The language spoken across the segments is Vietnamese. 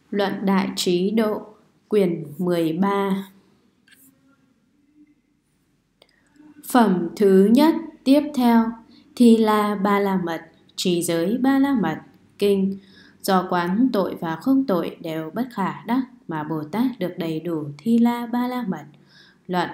Luận Đại Trí Độ, quyển 13. Phẩm thứ nhất tiếp theo, Thi La Ba La Mật, Trì Giới Ba La Mật, Kinh. Do quán tội và không tội đều bất khả đắc mà Bồ Tát được đầy đủ Thi La Ba La Mật. Luận.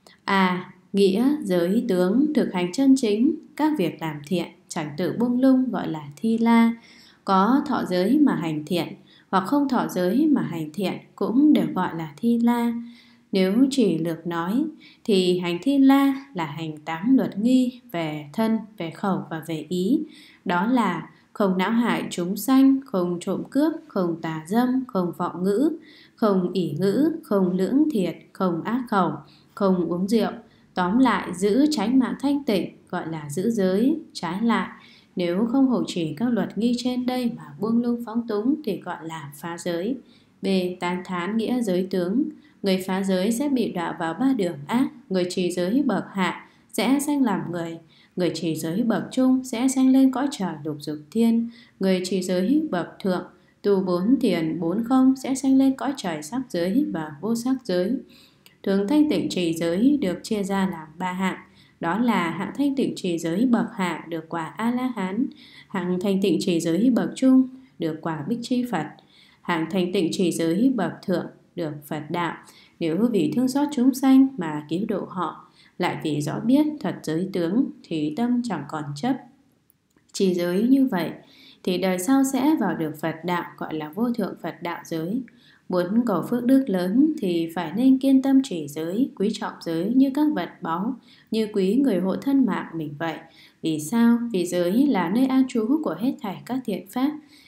A. Nghĩa, giới, tướng, thực hành chân chính, các việc làm thiện, chẳng tự buông lung gọi là Thi La. Có thọ giới mà hành thiện, hoặc không thọ giới mà hành thiện cũng đều gọi là Thi La. Nếu chỉ lược nói thì hành Thi La là hành 8 luật nghi về thân, về khẩu và về ý. Đó là không não hại chúng sanh, không trộm cướp, không tà dâm, không vọng ngữ, không ỷ ngữ, không lưỡng thiệt, không ác khẩu, không uống rượu. Tóm lại giữ chánh mạng thanh tịnh gọi là giữ giới. Trái lại, nếu không hộ trì các luật nghi trên đây mà buông lung phóng túng thì gọi là phá giới. B. Tán thán nghĩa giới tướng. Người phá giới sẽ bị đọa vào 3 đường ác. Người trì giới bậc hạ sẽ sanh làm người. Người trì giới bậc trung sẽ sanh lên cõi trời lục dục thiên. Người trì giới bậc thượng tu 4 thiền 4 không sẽ sanh lên cõi trời sắc giới và vô sắc giới. Thường thanh tịnh trì giới được chia ra làm 3 hạng. Đó là hạng thanh tịnh trì giới bậc hạ được quả A-la-hán, hạng thanh tịnh trì giới bậc trung được quả Bích Chi Phật, hạng thanh tịnh trì giới bậc thượng được Phật đạo. Nếu vì thương xót chúng sanh mà cứu độ họ, lại vì rõ biết thật giới tướng thì tâm chẳng còn chấp. Trì giới như vậy thì đời sau sẽ vào được Phật đạo gọi là vô thượng Phật đạo giới. Muốn cầu phước đức lớn thì phải nên kiên tâm trì giới, quý trọng giới như các vật báu, như quý người hộ thân mạng mình vậy. Vì sao? Vì giới là nơi an trú của hết thảy các thiện pháp.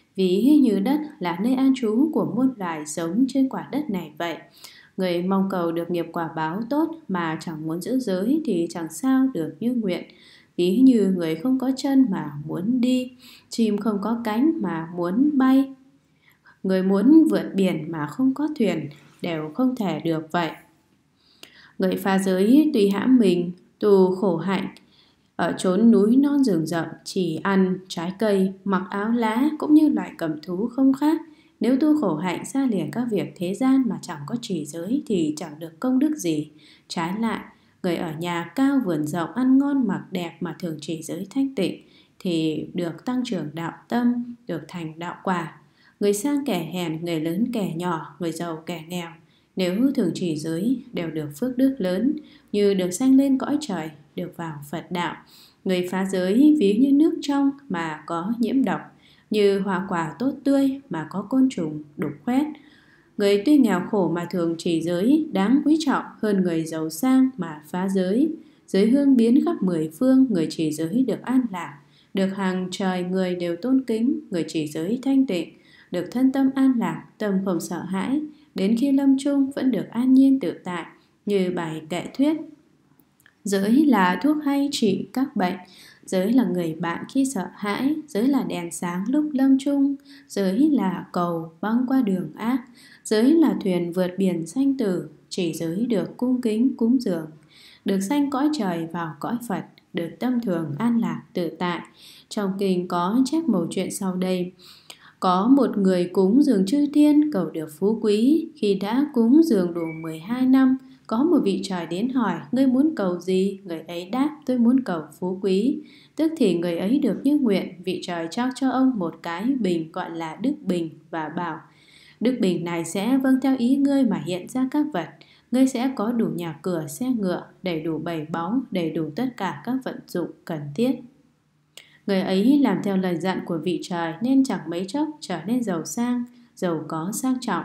Ví như đất là nơi an trú của muôn loài sống trên quả đất này vậy. Người mong cầu được nghiệp quả báo tốt mà chẳng muốn giữ giới thì chẳng sao được như nguyện. Ví như người không có chân mà muốn đi, chim không có cánh mà muốn bay, người muốn vượt biển mà không có thuyền đều không thể được vậy. Người phá giới tùy hãm mình, tu khổ hạnh, ở chốn núi non rừng rậm chỉ ăn trái cây, mặc áo lá cũng như loại cầm thú không khác. Nếu tu khổ hạnh xa lìa các việc thế gian mà chẳng có trì giới thì chẳng được công đức gì. Trái lại, người ở nhà cao vườn rộng ăn ngon mặc đẹp mà thường trì giới thanh tịnh thì được tăng trưởng đạo tâm, được thành đạo quả. Người sang kẻ hèn, người lớn kẻ nhỏ, người giàu kẻ nghèo, nếu thường trì giới đều được phước đức lớn, như được sanh lên cõi trời, được vào Phật đạo. Người phá giới ví như nước trong mà có nhiễm độc, như hoa quả tốt tươi mà có côn trùng đục khoét. Người tuy nghèo khổ mà thường trì giới đáng quý trọng hơn người giàu sang mà phá giới. Giới hương biến khắp 10 phương, người trì giới được an lạc, được hàng trời người đều tôn kính. Người trì giới thanh tịnh, được thân tâm an lạc, tâm không sợ hãi, đến khi lâm chung vẫn được an nhiên tự tại. Như bài kệ thuyết: giới là thuốc hay trị các bệnh, giới là người bạn khi sợ hãi, giới là đèn sáng lúc lâm chung, giới là cầu băng qua đường ác, giới là thuyền vượt biển sanh tử. Chỉ giới được cung kính cúng dường, được sanh cõi trời vào cõi Phật, được tâm thường an lạc tự tại. Trong kinh có chép mẩu chuyện sau đây. Có một người cúng dường chư thiên cầu được phú quý. Khi đã cúng dường đủ 12 năm, có một vị trời đến hỏi: ngươi muốn cầu gì? Người ấy đáp: tôi muốn cầu phú quý. Tức thì người ấy được như nguyện. Vị trời trao cho ông một cái bình gọi là đức bình và bảo: đức bình này sẽ vâng theo ý ngươi mà hiện ra các vật. Ngươi sẽ có đủ nhà cửa, xe ngựa, đầy đủ bảy báu, đầy đủ tất cả các vận dụng cần thiết. Người ấy làm theo lời dặn của vị trời nên chẳng mấy chốc trở nên giàu sang, giàu có sang trọng.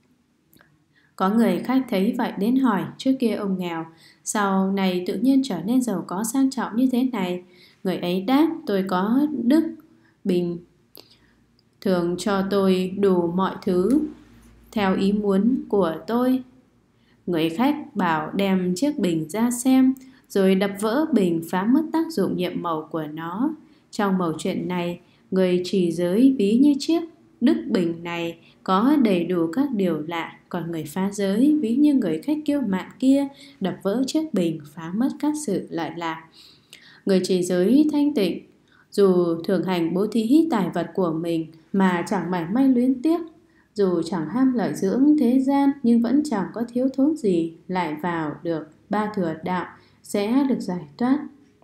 Có người khách thấy vậy đến hỏi: trước kia ông nghèo, sau này tự nhiên trở nên giàu có sang trọng như thế này? Người ấy đáp: tôi có đức bình thường cho tôi đủ mọi thứ theo ý muốn của tôi. Người khách bảo đem chiếc bình ra xem, rồi đập vỡ bình, phá mất tác dụng nhiệm màu của nó. Trong mẩu chuyện này, người trì giới ví như chiếc đức bình này có đầy đủ các điều lạ, còn người phá giới ví như người khách kiêu mạn kia đập vỡ chiếc bình, phá mất các sự lợi lạc. Người trì giới thanh tịnh dù thường hành bố thí tài vật của mình mà chẳng mảy may luyến tiếc, Dù chẳng ham lợi dưỡng thế gian nhưng vẫn chẳng có thiếu thốn gì, lại vào được ba thừa đạo sẽ được giải thoát.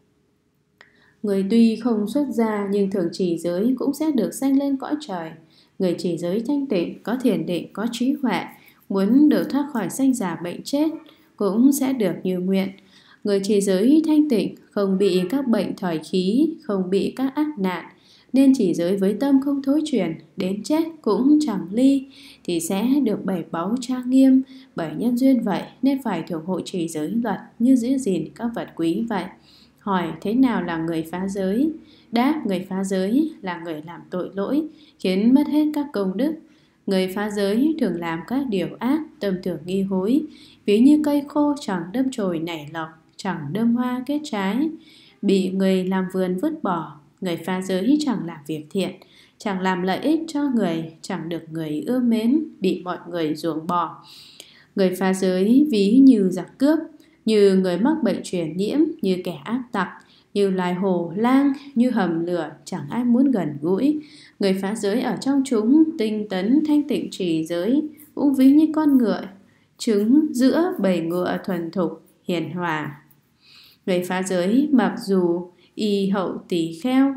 Người tuy không xuất gia nhưng thường trì giới cũng sẽ được sanh lên cõi trời. Người trì giới thanh tịnh, có thiền định, có trí huệ, muốn được thoát khỏi sanh già bệnh chết cũng sẽ được như nguyện. Người trì giới thanh tịnh, không bị các bệnh thời khí, không bị các ác nạn, nên trì giới với tâm không thối chuyển, đến chết cũng chẳng ly, thì sẽ được bảy báu trang nghiêm. Bởi nhân duyên vậy nên phải thường hộ trì giới luật như giữ gìn các vật quý vậy. Hỏi thế nào là người phá giới? Đáp, người phá giới là người làm tội lỗi, khiến mất hết các công đức. Người phá giới thường làm các điều ác, tâm tưởng nghi hối, ví như cây khô chẳng đâm chồi nảy lộc, chẳng đâm hoa kết trái, bị người làm vườn vứt bỏ. Người phá giới chẳng làm việc thiện, chẳng làm lợi ích cho người, chẳng được người ưa mến, bị mọi người ruồng bỏ. Người phá giới ví như giặc cướp, như người mắc bệnh truyền nhiễm, như kẻ ác tặc, như loài hổ lang, như hầm lửa, chẳng ai muốn gần gũi. Người phá giới ở trong chúng tinh tấn thanh tịnh trì giới, cũng ví như con ngựa trứng giữa bầy ngựa thuần thục hiền hòa. Người phá giới mặc dù y hậu tỳ kheo,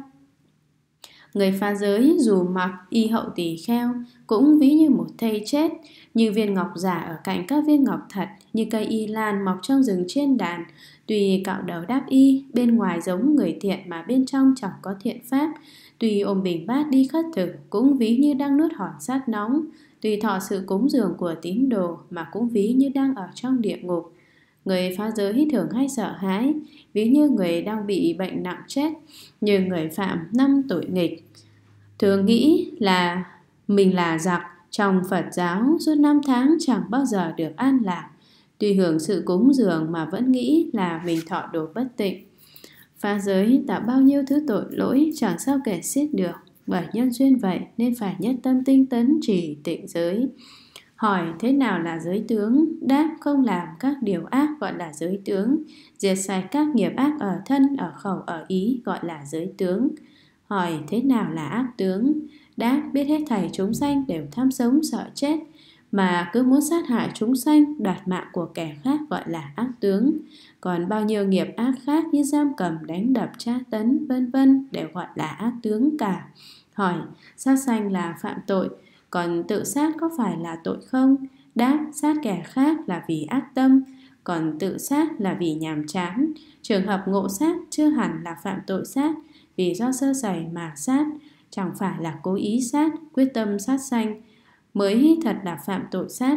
người phá giới dù mặc y hậu tỳ kheo cũng ví như một thây chết, như viên ngọc giả ở cạnh các viên ngọc thật, như cây y lan mọc trong rừng trên đàn. Tuy cạo đầu đáp y, bên ngoài giống người thiện mà bên trong chẳng có thiện pháp. Tuy ôm bình bát đi khất thực, cũng ví như đang nuốt hòn sắt nóng. Tuy thọ sự cúng dường của tín đồ, mà cũng ví như đang ở trong địa ngục. Người phá giới thường hay sợ hãi, ví như người đang bị bệnh nặng chết, như người phạm 5 tội nghịch, thường nghĩ là mình là giặc. Trong Phật giáo suốt 5 tháng chẳng bao giờ được an lạc, tuy hưởng sự cúng dường mà vẫn nghĩ là mình thọ đồ bất tịnh. Phá giới tạo bao nhiêu thứ tội lỗi chẳng sao kể xiết được. Bởi nhân duyên vậy nên phải nhất tâm tinh tấn trì tịnh giới. Hỏi thế nào là giới tướng? Đáp, không làm các điều ác gọi là giới tướng, diệt sạch các nghiệp ác ở thân, ở khẩu, ở ý gọi là giới tướng. Hỏi thế nào là ác tướng? Đáp, biết hết thảy chúng sanh đều tham sống sợ chết, mà cứ muốn sát hại chúng sanh, đoạt mạng của kẻ khác gọi là ác tướng. Còn bao nhiêu nghiệp ác khác như giam cầm, đánh đập, tra tấn, vân vân đều gọi là ác tướng cả. Hỏi, sát sanh là phạm tội, còn tự sát có phải là tội không? Đáp, sát kẻ khác là vì ác tâm, còn tự sát là vì nhàm chán. Trường hợp ngộ sát chưa hẳn là phạm tội sát, vì do sơ sẩy mà sát, chẳng phải là cố ý sát, quyết tâm sát sanh mới thật là phạm tội sát.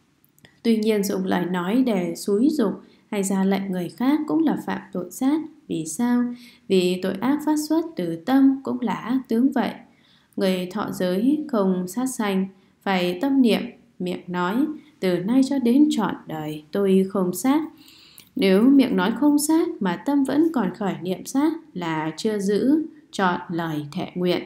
Tuy nhiên dùng lời nói để xúi giục hay ra lệnh người khác cũng là phạm tội sát. Vì sao? Vì tội ác phát xuất từ tâm cũng là ác tướng vậy. Người thọ giới không sát sanh phải tâm niệm, miệng nói từ nay cho đến trọn đời tôi không sát. Nếu miệng nói không sát mà tâm vẫn còn khởi niệm sát là chưa giữ trọn lời thệ nguyện.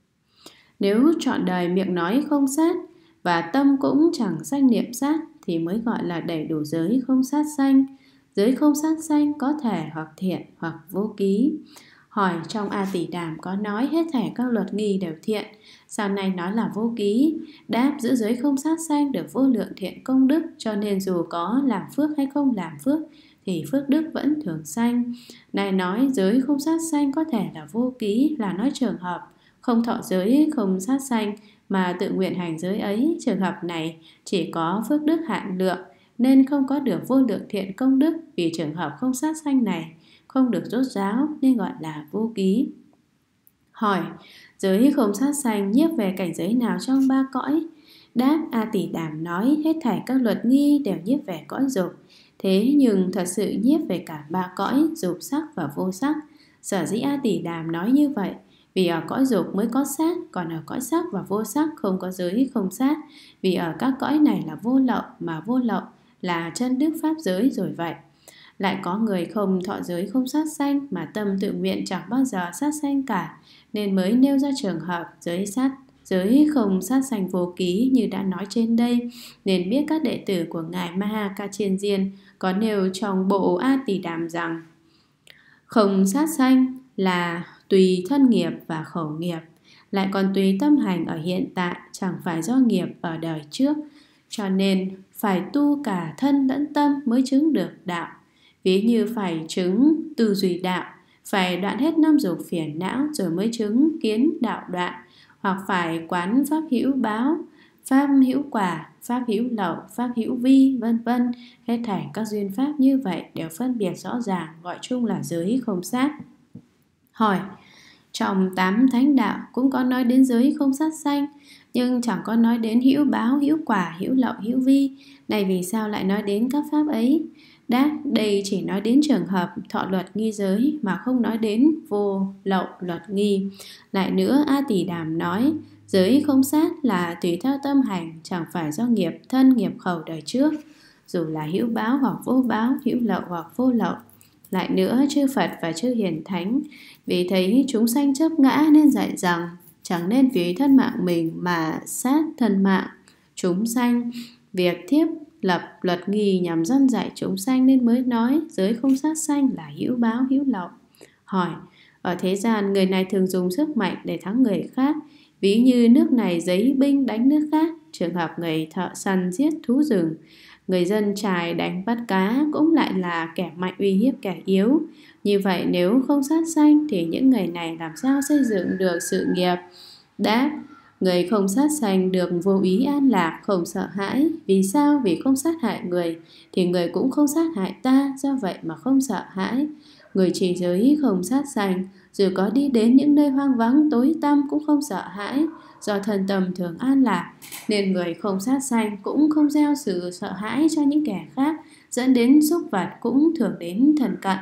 Nếu trọn đời miệng nói không sát và tâm cũng chẳng sanh niệm sát thì mới gọi là đầy đủ giới không sát sanh. Giới không sát sanh có thể hoặc thiện hoặc vô ký. Hỏi trong A Tỷ Đàm có nói hết thảy các luật nghi đều thiện, sau này nói là vô ký. Đáp, giữ giới không sát sanh được vô lượng thiện công đức, cho nên dù có làm phước hay không làm phước thì phước đức vẫn thường sanh. Này nói giới không sát sanh có thể là vô ký, là nói trường hợp không thọ giới không sát sanh mà tự nguyện hành giới ấy. Trường hợp này chỉ có phước đức hạn lượng nên không có được vô lượng thiện công đức. Vì trường hợp không sát sanh này không được rốt ráo nên gọi là vô ký. Hỏi giới không sát sanh nhiếp về cảnh giới nào trong ba cõi? Đáp, A Tỷ Đàm nói hết thảy các luật nghi đều nhiếp về cõi dục. Thế nhưng thật sự nhiếp về cả ba cõi dục sắc và vô sắc. Sở dĩ A Tỷ Đàm nói như vậy vì ở cõi dục mới có sát, còn ở cõi sắc và vô sắc không có giới không sát. Vì ở các cõi này là vô lậu, mà vô lậu là chân đức pháp giới rồi vậy. Lại có người không thọ giới không sát sanh mà tâm tự nguyện chẳng bao giờ sát sanh cả, nên mới nêu ra trường hợp giới không sát sanh vô ký như đã nói trên đây. Nên biết các đệ tử của Ngài Maha Ca Chiên Diên có nêu trong bộ A Tỷ Đàm rằng không sát sanh là tùy thân nghiệp và khẩu nghiệp. lại còn tùy tâm hành ở hiện tại, chẳng phải do nghiệp ở đời trước. Cho nên phải tu cả thân lẫn tâm mới chứng được đạo. Ví như phải chứng tư duy đạo, phải đoạn hết năm dục phiền não rồi mới chứng kiến đạo đoạn, hoặc phải quán pháp hữu báo, pháp hữu quả, pháp hữu lậu, pháp hữu vi, vân vân. Hết thảy các duyên pháp như vậy đều phân biệt rõ ràng, gọi chung là giới không sát. Hỏi: trong 8 thánh đạo cũng có nói đến giới không sát sanh, nhưng chẳng có nói đến hữu báo, hữu quả, hữu lậu, hữu vi. Này vì sao lại nói đến các pháp ấy? Đáp: đây chỉ nói đến trường hợp thọ luật nghi giới, mà không nói đến vô lậu luật nghi. Lại nữa, A Tỳ Đàm nói giới không sát là tùy theo tâm hành, chẳng phải do nghiệp thân nghiệp khẩu đời trước, dù là hữu báo hoặc vô báo, hữu lậu hoặc vô lậu. Lại nữa, chư Phật và chư Hiền Thánh vì thấy chúng sanh chấp ngã nên dạy rằng chẳng nên vì thân mạng mình mà sát thân mạng chúng sanh. Việc thiếp lập luật nghi nhằm dân dạy chúng sanh nên mới nói giới không sát sanh là hữu báo, hữu lậu. Hỏi: ở thế gian người này thường dùng sức mạnh để thắng người khác, ví như nước này giấy binh đánh nước khác. Trường hợp người thợ săn giết thú rừng, người dân chài đánh bắt cá cũng lại là kẻ mạnh uy hiếp kẻ yếu. Như vậy nếu không sát sanh thì những người này làm sao xây dựng được sự nghiệp? Đáp: người không sát sanh được vô ý an lạc, không sợ hãi. Vì sao? Vì không sát hại người thì người cũng không sát hại ta, do vậy mà không sợ hãi. Người trì giới không sát sanh, dù có đi đến những nơi hoang vắng tối tăm cũng không sợ hãi, do thân tâm thường an lạc, nên người không sát sanh cũng không gieo sự sợ hãi cho những kẻ khác, dẫn đến xúc vật cũng thường đến thần cận.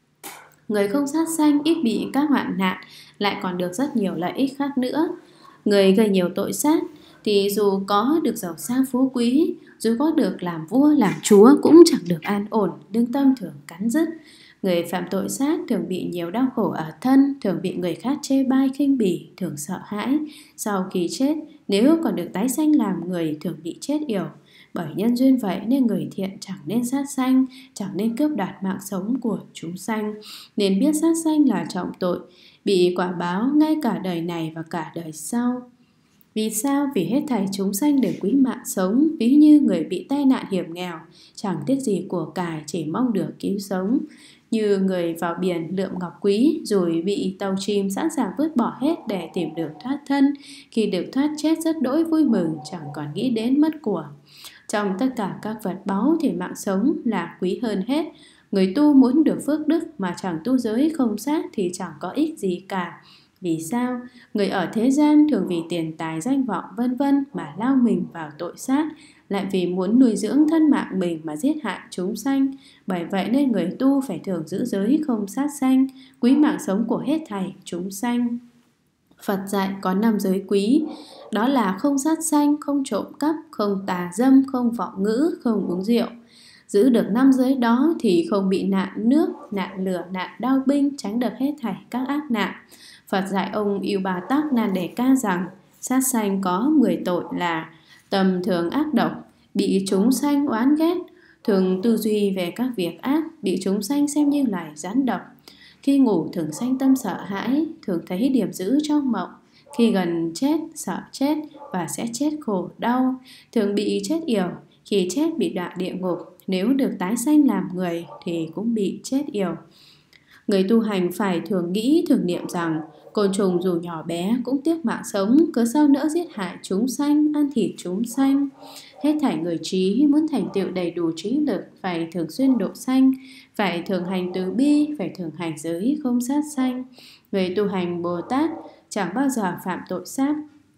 Người không sát sanh ít bị các hoạn nạn, lại còn được rất nhiều lợi ích khác nữa. Người gây nhiều tội sát thì dù có được giàu sang phú quý, dù có được làm vua làm chúa cũng chẳng được an ổn, lương tâm thường cắn rứt. Người phạm tội sát thường bị nhiều đau khổ ở thân, thường bị người khác chê bai khinh bỉ, thường sợ hãi. Sau khi chết, nếu còn được tái sanh làm người, thường bị chết yểu. Bởi nhân duyên vậy nên người thiện chẳng nên sát sanh, chẳng nên cướp đoạt mạng sống của chúng sanh, nên biết sát sanh là trọng tội, bị quả báo ngay cả đời này và cả đời sau. Vì sao? Vì hết thảy chúng sanh đều quý mạng sống, ví như người bị tai nạn hiểm nghèo, chẳng tiếc gì của cải, chỉ mong được cứu sống. Như người vào biển lượm ngọc quý, rồi bị tàu chìm sẵn sàng vứt bỏ hết để tìm được thoát thân. Khi được thoát chết rất đỗi vui mừng, chẳng còn nghĩ đến mất của. Trong tất cả các vật báu thì mạng sống là quý hơn hết. Người tu muốn được phước đức mà chẳng tu giới không sát thì chẳng có ích gì cả. Vì sao? Người ở thế gian thường vì tiền tài danh vọng vân vân mà lao mình vào tội sát, lại vì muốn nuôi dưỡng thân mạng mình mà giết hại chúng sanh. Bởi vậy nên người tu phải thường giữ giới không sát sanh, quý mạng sống của hết thảy chúng sanh. Phật dạy có 5 giới quý, đó là không sát sanh, không trộm cắp, không tà dâm, không vọng ngữ, không uống rượu. Giữ được 5 giới đó thì không bị nạn nước, nạn lửa, nạn đao binh, tránh được hết thảy các ác nạn. Phật dạy ông Yêu Bà Tắc Nan Đề Ca rằng sát sanh có 10 tội là tầm thường ác độc, bị chúng sanh oán ghét, thường tư duy về các việc ác, bị chúng sanh xem như loài rắn độc. Khi ngủ thường sanh tâm sợ hãi, thường thấy điểm dữ trong mộng. Khi gần chết sợ chết và sẽ chết khổ đau, thường bị chết yểu. Khi chết bị đọa địa ngục, nếu được tái sanh làm người thì cũng bị chết yểu. Người tu hành phải thường nghĩ thường niệm rằng côn trùng dù nhỏ bé cũng tiếc mạng sống, cớ sao nỡ giết hại chúng sanh, ăn thịt chúng sanh. Hết thảy người trí muốn thành tựu đầy đủ trí lực phải thường xuyên độ sanh, phải thường hành từ bi, phải thường hành giới không sát sanh. Người tu hành Bồ Tát chẳng bao giờ phạm tội sát.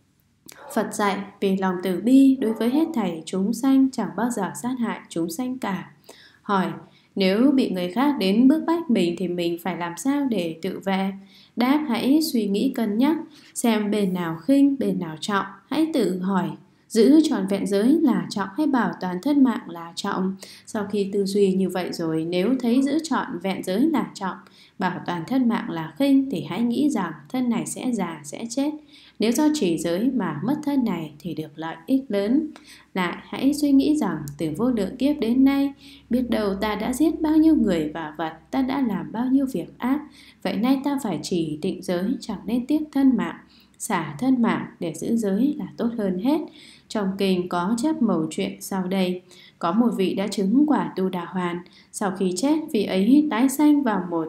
Phật dạy vì lòng từ bi đối với hết thảy chúng sanh chẳng bao giờ sát hại chúng sanh cả. Hỏi: nếu bị người khác đến bức bách mình thì mình phải làm sao để tự vệ? Đáp: hãy suy nghĩ cân nhắc, xem bên nào khinh, bên nào trọng. Hãy tự hỏi, giữ trọn vẹn giới là trọng hay bảo toàn thân mạng là trọng? Sau khi tư duy như vậy rồi, nếu thấy giữ trọn vẹn giới là trọng, bảo toàn thân mạng là khinh, thì hãy nghĩ rằng thân này sẽ già, sẽ chết. Nếu do trì giới mà mất thân này thì được lợi ích lớn. Lại hãy suy nghĩ rằng từ vô lượng kiếp đến nay, biết đâu ta đã giết bao nhiêu người và vật, ta đã làm bao nhiêu việc ác. Vậy nay ta phải trì tịnh giới, chẳng nên tiếc thân mạng. xả thân mạng để giữ giới là tốt hơn hết. Trong kinh có chép mẩu chuyện sau đây. Có một vị đã chứng quả Tu Đà Hoàn. Sau khi chết, vị ấy tái sanh vào một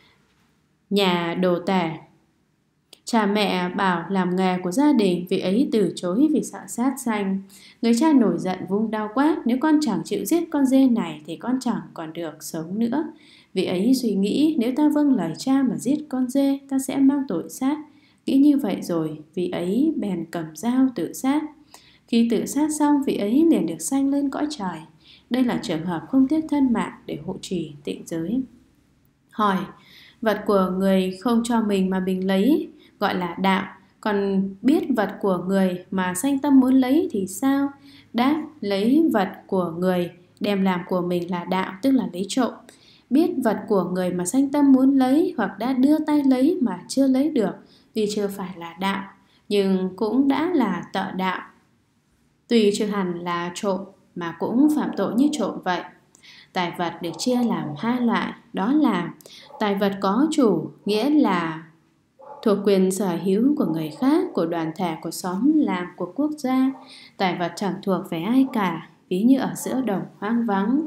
nhà đồ tể. Cha mẹ bảo làm nghề của gia đình, vị ấy từ chối vì sợ sát sanh. Người cha nổi giận vung đao quát, nếu con chẳng chịu giết con dê này thì con chẳng còn được sống nữa. Vị ấy suy nghĩ, nếu ta vâng lời cha mà giết con dê, ta sẽ mang tội sát. Nghĩ như vậy rồi, vị ấy bèn cầm dao tự sát. Khi tự sát xong, vị ấy liền được sanh lên cõi trời. Đây là trường hợp không tiếc thân mạng để hộ trì tịnh giới. Hỏi, vật của người không cho mình mà mình lấy gọi là đạo, còn biết vật của người mà sanh tâm muốn lấy thì sao? Đáp, lấy vật của người đem làm của mình là đạo, tức là lấy trộm. Biết vật của người mà sanh tâm muốn lấy hoặc đã đưa tay lấy mà chưa lấy được, tuy chưa phải là đạo nhưng cũng đã là tợ đạo. Tuy chưa hẳn là trộm mà cũng phạm tội như trộm vậy. Tài vật được chia làm hai loại, đó là tài vật có chủ, nghĩa là thuộc quyền sở hữu của người khác, của đoàn thể, của xóm làng, của quốc gia. Tài vật chẳng thuộc về ai cả, ví như ở giữa đồng hoang vắng.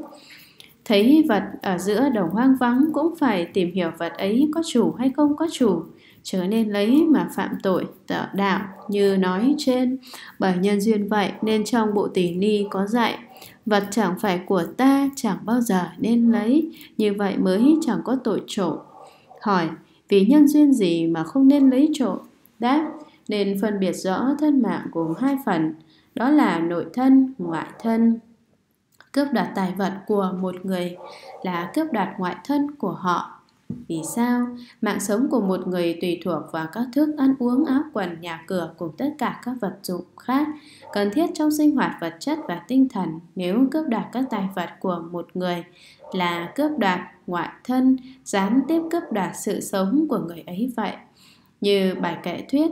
Thấy vật ở giữa đồng hoang vắng cũng phải tìm hiểu vật ấy có chủ hay không có chủ, chớ nên lấy mà phạm tội tợ đạo như nói trên. Bởi nhân duyên vậy nên trong bộ Tỷ Ni có dạy, vật chẳng phải của ta chẳng bao giờ nên lấy, như vậy mới chẳng có tội trộm. Hỏi, vì nhân duyên gì mà không nên lấy trộm? Đáp, nên phân biệt rõ thân mạng gồm hai phần, đó là nội thân, ngoại thân. Cướp đoạt tài vật của một người là cướp đoạt ngoại thân của họ. Vì sao? Mạng sống của một người tùy thuộc vào các thức ăn uống, áo quần, nhà cửa cùng tất cả các vật dụng khác cần thiết trong sinh hoạt vật chất và tinh thần. Nếu cướp đoạt các tài vật của một người là cướp đoạt ngoại thân, gián tiếp cướp đoạt sự sống của người ấy vậy. Như bài kệ thuyết,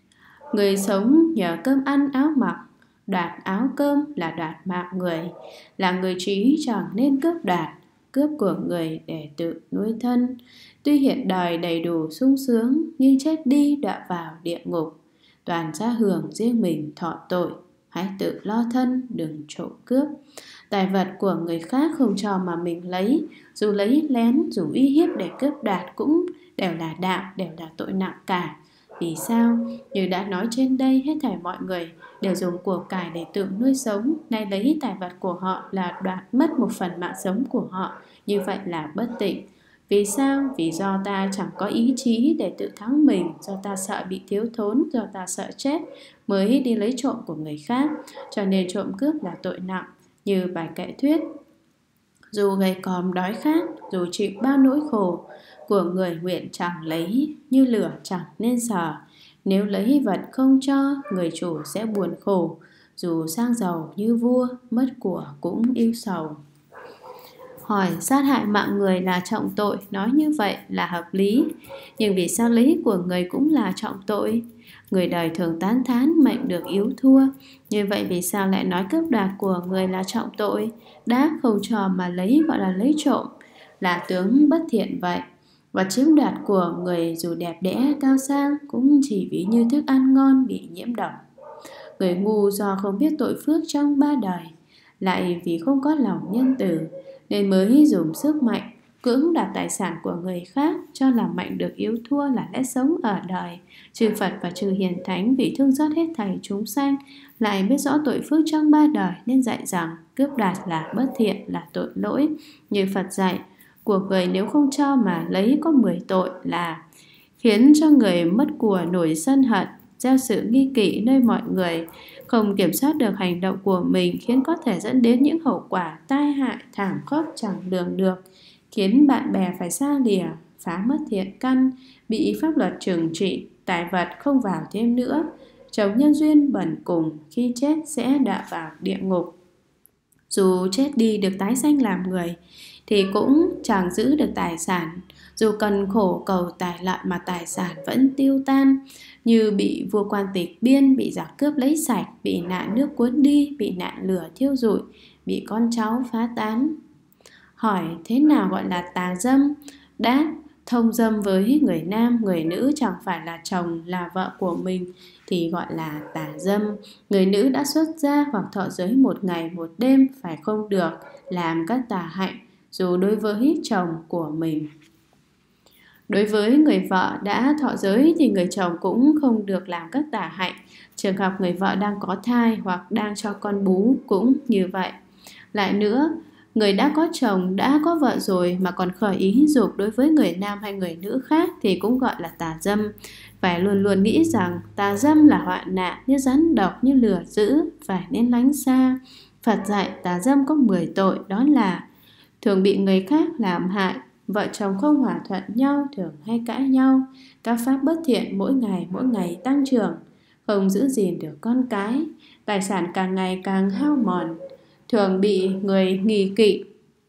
người sống nhờ cơm ăn áo mặc, đoạt áo cơm là đoạt mạng người, là người trí chẳng nên cướp đoạt. Cướp của người để tự nuôi thân, tuy hiện đời đầy đủ sung sướng, nhưng chết đi đọa vào địa ngục. Toàn ra hưởng riêng mình thọ tội, hãy tự lo thân, đừng trộm cướp. Tài vật của người khác không cho mà mình lấy, dù lấy lén, dù uy hiếp để cướp đoạt cũng đều là đạo, đều là tội nặng cả. Vì sao? Như đã nói trên đây, hết thảy mọi người đều dùng của cải để tự nuôi sống, nay lấy tài vật của họ là đoạt mất một phần mạng sống của họ, như vậy là bất tịnh. Vì sao? Vì do ta chẳng có ý chí để tự thắng mình, do ta sợ bị thiếu thốn, do ta sợ chết mới đi lấy trộm của người khác, cho nên trộm cướp là tội nặng. Như bài kệ thuyết, dù gầy còm đói khát, dù chịu bao nỗi khổ, của người nguyện chẳng lấy, như lửa chẳng nên sờ. Nếu lấy vật không cho, người chủ sẽ buồn khổ, dù sang giàu như vua, mất của cũng ưu sầu. Hỏi, sát hại mạng người là trọng tội, nói như vậy là hợp lý, nhưng vì sao lấy của người cũng là trọng tội? Người đời thường tán thán mệnh được yếu thua, như vậy vì sao lại nói cướp đoạt của người là trọng tội? Đáp, không cho mà lấy gọi là lấy trộm, là tướng bất thiện vậy. Và chiếm đoạt của người dù đẹp đẽ cao sang cũng chỉ ví như thức ăn ngon bị nhiễm độc. Người ngu do không biết tội phước trong ba đời, lại vì không có lòng nhân từ nên mới dùng sức mạnh cưỡng đoạt tài sản của người khác, cho là mạnh được yếu thua là lẽ sống ở đời. Chư Phật và chư Hiền Thánh vì thương xót hết thảy chúng sanh, lại biết rõ tội phước trong ba đời nên dạy rằng cướp đoạt là bất thiện, là tội lỗi. Như Phật dạy, của người nếu không cho mà lấy có 10 tội là khiến cho người mất của nổi sân hận, gieo sự nghi kỵ nơi mọi người, không kiểm soát được hành động của mình, khiến có thể dẫn đến những hậu quả tai hại thảm khốc chẳng lường được, khiến bạn bè phải xa lìa, phá mất thiện căn, bị pháp luật trừng trị, tài vật không vào thêm nữa, chồng nhân duyên bẩn cùng, khi chết sẽ đọa vào địa ngục. Dù chết đi được tái sanh làm người thì cũng chẳng giữ được tài sản, dù cần khổ cầu tài lợi mà tài sản vẫn tiêu tan, như bị vua quan tịch biên, bị giặc cướp lấy sạch, bị nạn nước cuốn đi, bị nạn lửa thiêu rụi, bị con cháu phá tán. Hỏi, thế nào gọi là tà dâm? Đáp, thông dâm với người nam, người nữ chẳng phải là chồng, là vợ của mình thì gọi là tà dâm. Người nữ đã xuất gia hoặc thọ giới một ngày một đêm phải không được làm các tà hạnh dù đối với chồng của mình. Đối với người vợ đã thọ giới thì người chồng cũng không được làm các tà hạnh. Trường hợp người vợ đang có thai hoặc đang cho con bú cũng như vậy. Lại nữa, người đã có chồng, đã có vợ rồi mà còn khởi ý dục đối với người nam hay người nữ khác thì cũng gọi là tà dâm. Phải luôn luôn nghĩ rằng tà dâm là họa nạn, như rắn độc, như lửa dữ, phải nên lánh xa. Phật dạy tà dâm có 10 tội, đó là thường bị người khác làm hại, vợ chồng không hòa thuận nhau, thường hay cãi nhau, các pháp bất thiện mỗi ngày tăng trưởng, không giữ gìn được con cái, tài sản càng ngày càng hao mòn, thường bị người nghi kỵ,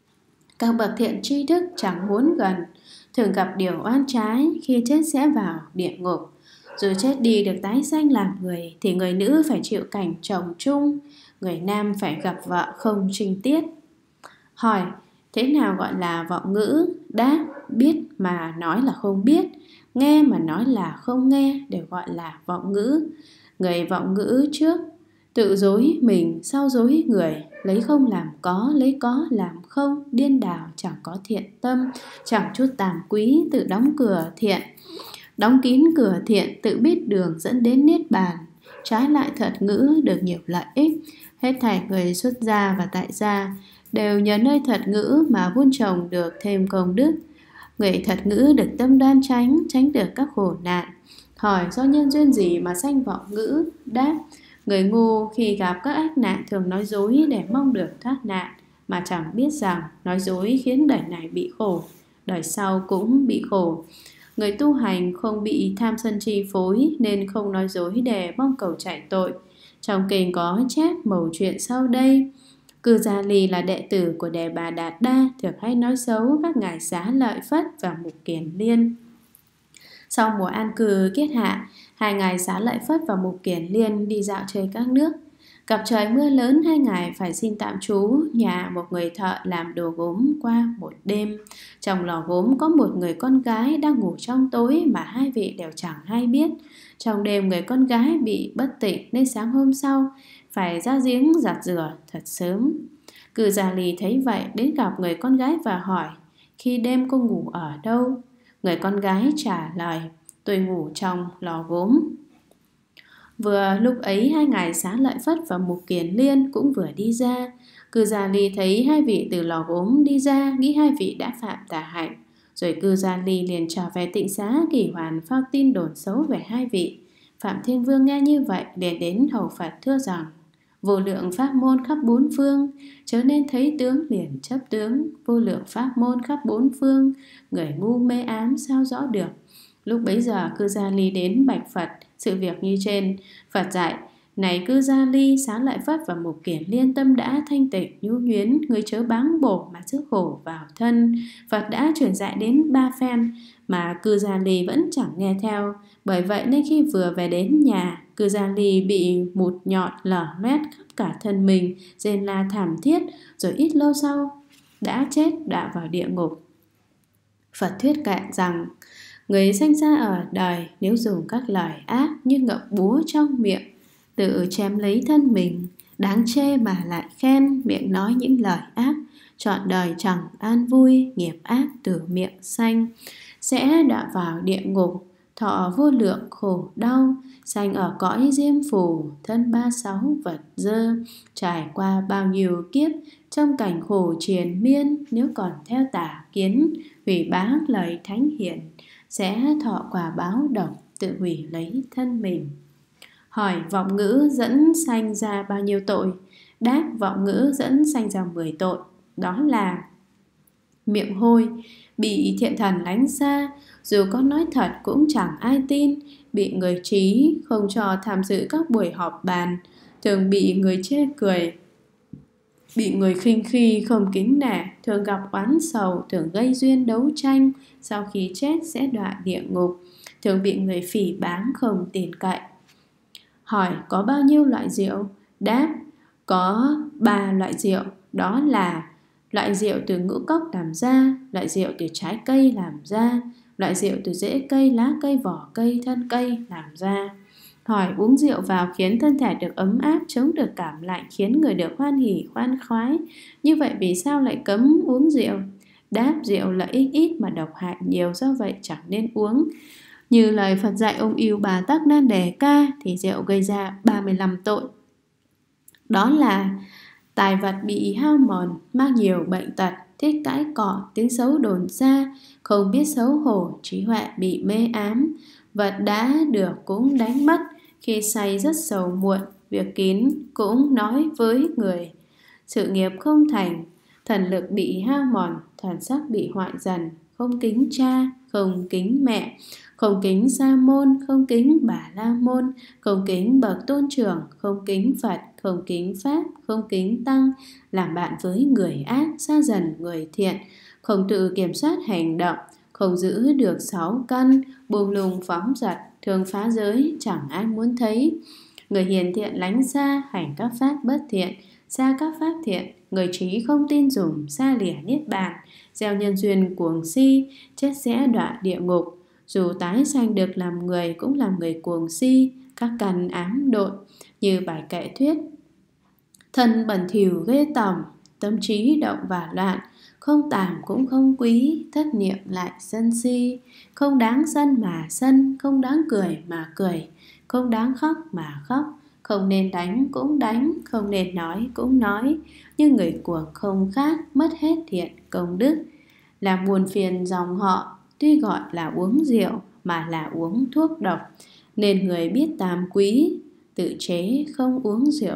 các bậc thiện tri thức chẳng muốn gần, thường gặp điều oan trái, khi chết sẽ vào địa ngục. Dù chết đi được tái sanh làm người thì người nữ phải chịu cảnh chồng chung, người nam phải gặp vợ không trinh tiết. Hỏi, thế nào gọi là vọng ngữ? Đáp, biết mà nói là không biết, nghe mà nói là không nghe đều gọi là vọng ngữ. Người vọng ngữ trước tự dối mình, sau dối người, lấy không làm có, lấy có làm không, điên đảo, chẳng có thiện tâm, chẳng chút tàm quý, tự đóng cửa thiện, đóng kín cửa thiện, tự biết đường dẫn đến niết bàn. Trái lại thật ngữ được nhiều lợi ích. Hết thảy người xuất gia và tại gia đều nhờ nơi thật ngữ mà vun trồng được thêm công đức. Người thật ngữ được tâm đoan tránh, tránh được các khổ nạn. Hỏi, do nhân duyên gì mà sanh vọng ngữ? Đáp, người ngu khi gặp các ách nạn thường nói dối để mong được thoát nạn, mà chẳng biết rằng nói dối khiến đời này bị khổ, đời sau cũng bị khổ. Người tu hành không bị tham sân chi phối nên không nói dối để mong cầu chạy tội. Trong kinh có chép mẩu chuyện sau đây. Cư Gia Ly là đệ tử của Đề Bà Đạt Đa, thường hay nói xấu các ngài Xá Lợi Phất và Mục Kiền Liên. Sau mùa an cư kiết hạ, hai ngài Xá Lợi Phất và Mục Kiền Liên đi dạo chơi các nước. Gặp trời mưa lớn, hai ngài phải xin tạm trú nhà một người thợ làm đồ gốm qua một đêm. Trong lò gốm có một người con gái đang ngủ trong tối mà hai vị đều chẳng hay biết. Trong đêm người con gái bị bất tỉnh nên sáng hôm sau phải ra giếng giặt rửa thật sớm. Cư Gia Ly thấy vậy đến gặp người con gái và hỏi, khi đêm cô ngủ ở đâu? Người con gái trả lời, tôi ngủ trong lò gốm. Vừa lúc ấy hai ngài Xá Lợi Phất và Mục Kiền Liên cũng vừa đi ra. Cư Gia Ly thấy hai vị từ lò gốm đi ra, nghĩ hai vị đã phạm tà hạnh. Rồi Cư Gia Ly liền trở về tịnh xá Kỷ Hoàn phao tin đồn xấu về hai vị. Phạm Thiên Vương nghe như vậy liền đến hầu Phật thưa rằng, vô lượng pháp môn khắp bốn phương, chớ nên thấy tướng liền chấp tướng. Vô lượng pháp môn khắp bốn phương, người ngu mê ám sao rõ được. Lúc bấy giờ Cư Gia Ly đến bạch Phật sự việc như trên. Phật dạy, này Cư Gia Ly, Xá Lợi Phất và Mục Kiền Liên tâm đã thanh tịnh nhu nhuyến, người chớ báng bổ mà rước khổ vào thân. Phật đã truyền dạy đến 3 phen mà Cư Gia Ly vẫn chẳng nghe theo. Bởi vậy nên khi vừa về đến nhà, Cư Gia Ly bị một nhọn lở loét khắp cả thân mình, rên la thảm thiết, rồi ít lâu sau đã chết đọa vào địa ngục. Phật thuyết kệ rằng, người sinh ra ở đời nếu dùng các lời ác như ngậm búa trong miệng, tự chém lấy thân mình, đáng chê mà lại khen, miệng nói những lời ác, trọn đời chẳng an vui, nghiệp ác từ miệng sanh, sẽ đọa vào địa ngục, thọ vô lượng khổ đau, sanh ở cõi diêm phù, thân 36 vật dơ, trải qua bao nhiêu kiếp, trong cảnh khổ triền miên, nếu còn theo tà kiến, hủy bác lời thánh hiển, sẽ thọ quả báo độc, tự hủy lấy thân mình. Hỏi, vọng ngữ dẫn sanh ra bao nhiêu tội? Đáp, vọng ngữ dẫn sanh ra 10 tội. Đó là miệng hôi, bị thiện thần lánh xa, dù có nói thật cũng chẳng ai tin, bị người trí, không cho tham dự các buổi họp bàn, thường bị người chê cười, bị người khinh khi không kính nể, thường gặp oán sầu, thường gây duyên đấu tranh, sau khi chết sẽ đọa địa ngục, thường bị người phỉ báng không tin cậy. Hỏi, có bao nhiêu loại rượu? Đáp, có 3 loại rượu, đó là loại rượu từ ngũ cốc làm ra, loại rượu từ trái cây làm ra, loại rượu từ rễ cây, lá cây, vỏ cây, thân cây làm ra. Hỏi uống rượu vào khiến thân thể được ấm áp, chống được cảm lạnh, khiến người được hoan hỉ, khoan khoái. Như vậy vì sao lại cấm uống rượu? Đáp, rượu lợi ích ít mà độc hại nhiều, do vậy chẳng nên uống. Như lời Phật dạy ông Yêu Bà Tắc Nan Đề Ca thì rượu gây ra 35 tội. Đó là tài vật bị hao mòn, mang nhiều bệnh tật, thích cãi cọ, tiếng xấu đồn xa, không biết xấu hổ, trí huệ bị mê ám, vật đã được cũng đánh mất, khi say rất sầu muộn, việc kín cũng nói với người, sự nghiệp không thành, thần lực bị hao mòn, thần sắc bị hoại dần, không kính cha, không kính mẹ, không kính sa môn, không kính bà la môn, không kính bậc tôn trưởng, không kính Phật, không kính Pháp, không kính Tăng, làm bạn với người ác, xa dần người thiện, không tự kiểm soát hành động, không giữ được 6 căn, buông lung phóng dật, thường phá giới, chẳng ai muốn thấy. Người hiền thiện lánh xa, hành các pháp bất thiện, xa các pháp thiện, người trí không tin dùng, xa lìa niết bàn, gieo nhân duyên cuồng si, chết sẽ đọa địa ngục. Dù tái sanh được làm người cũng làm người cuồng si, các căn ám độn, như bài kệ thuyết. Thân bẩn thỉu ghê tởm, tâm trí động và loạn, không tàm cũng không quý, thất niệm lại sân si. Không đáng sân mà sân, không đáng cười mà cười, không đáng khóc mà khóc, không nên đánh cũng đánh, không nên nói cũng nói. Nhưng người cuồng không khác, mất hết thiện công đức, làm buồn phiền dòng họ. Tuy gọi là uống rượu mà là uống thuốc độc, nên người biết tàm quý, tự chế không uống rượu.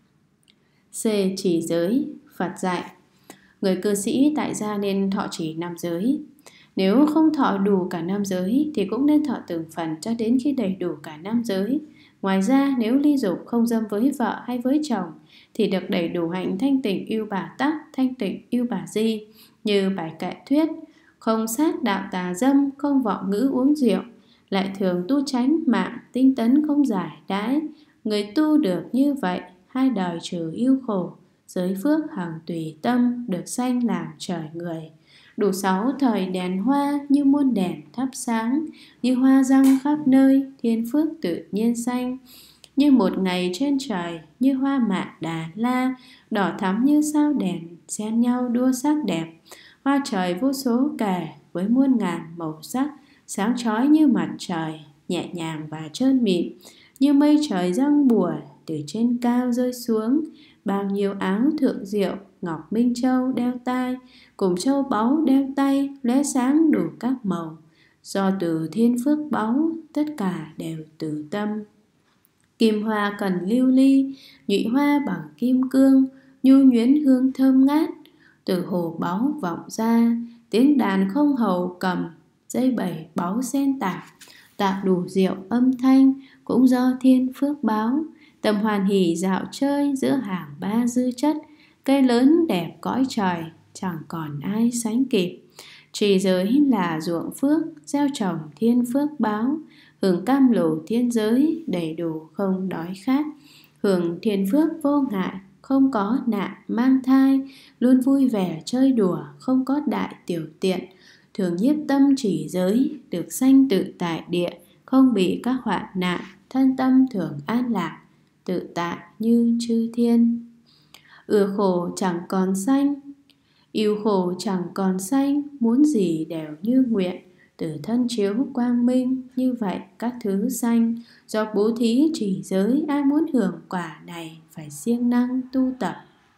C. Trì giới. Phật dạy người cư sĩ tại gia nên thọ trì 5 giới. Nếu không thọ đủ cả 5 giới thì cũng nên thọ từng phần cho đến khi đầy đủ cả 5 giới. Ngoài ra, nếu ly dục không dâm với vợ hay với chồng thì được đầy đủ hạnh thanh tịnh Yêu Bà Tắc, thanh tịnh Yêu Bà Di, như bài kệ thuyết. Không sát đạo tà dâm, không vọng ngữ uống rượu, lại thường tu chánh mạng, tinh tấn không giải đãi. Người tu được như vậy, 2 đời trừ yêu khổ, giới phước hằng tùy tâm, được sanh làm trời người. Đủ 6 thời đèn hoa, như muôn đèn thắp sáng, như hoa răng khắp nơi, thiên phước tự nhiên sanh. Như một ngày trên trời, như hoa mạ Đà La, đỏ thắm như sao đèn, xen nhau đua sắc đẹp. Hoa trời vô số kể, với muôn ngàn màu sắc, sáng chói như mặt trời, nhẹ nhàng và trơn mịn, như mây trời giăng bùa từ trên cao rơi xuống. Bao nhiêu áo thượng diệu, ngọc minh châu đeo tai, cùng châu báu đeo tay, lóe sáng đủ các màu. Do từ thiên phước báu, tất cả đều từ tâm. Kim hoa cần lưu ly, nhụy hoa bằng kim cương, nhu nhuyễn hương thơm ngát. Từ hồ báu vọng ra, tiếng đàn không hầu cầm, dây bẩy báu xen tạp, tạo đủ diệu âm thanh, cũng do thiên phước báo. Tâm hoàn hỷ dạo chơi giữa hàng 3 dư chất, cây lớn đẹp cõi trời, chẳng còn ai sánh kịp. Trì giới là ruộng phước, gieo trồng thiên phước báo, hưởng cam lồ thiên giới, đầy đủ không đói khát. Hưởng thiên phước vô ngại, không có nạn mang thai, luôn vui vẻ chơi đùa, không có đại tiểu tiện. Thường nhiếp tâm trì giới, được sanh tự tại địa, không bị các hoạn nạn, thân tâm thường an lạc, tự tại như chư thiên. Ưa khổ chẳng còn sanh, yêu khổ chẳng còn sanh, muốn gì đều như nguyện, từ thân chiếu quang minh. Như vậy các thứ sanh, do bố thí trì giới, ai muốn hưởng quả này phải siêng năng tu tập.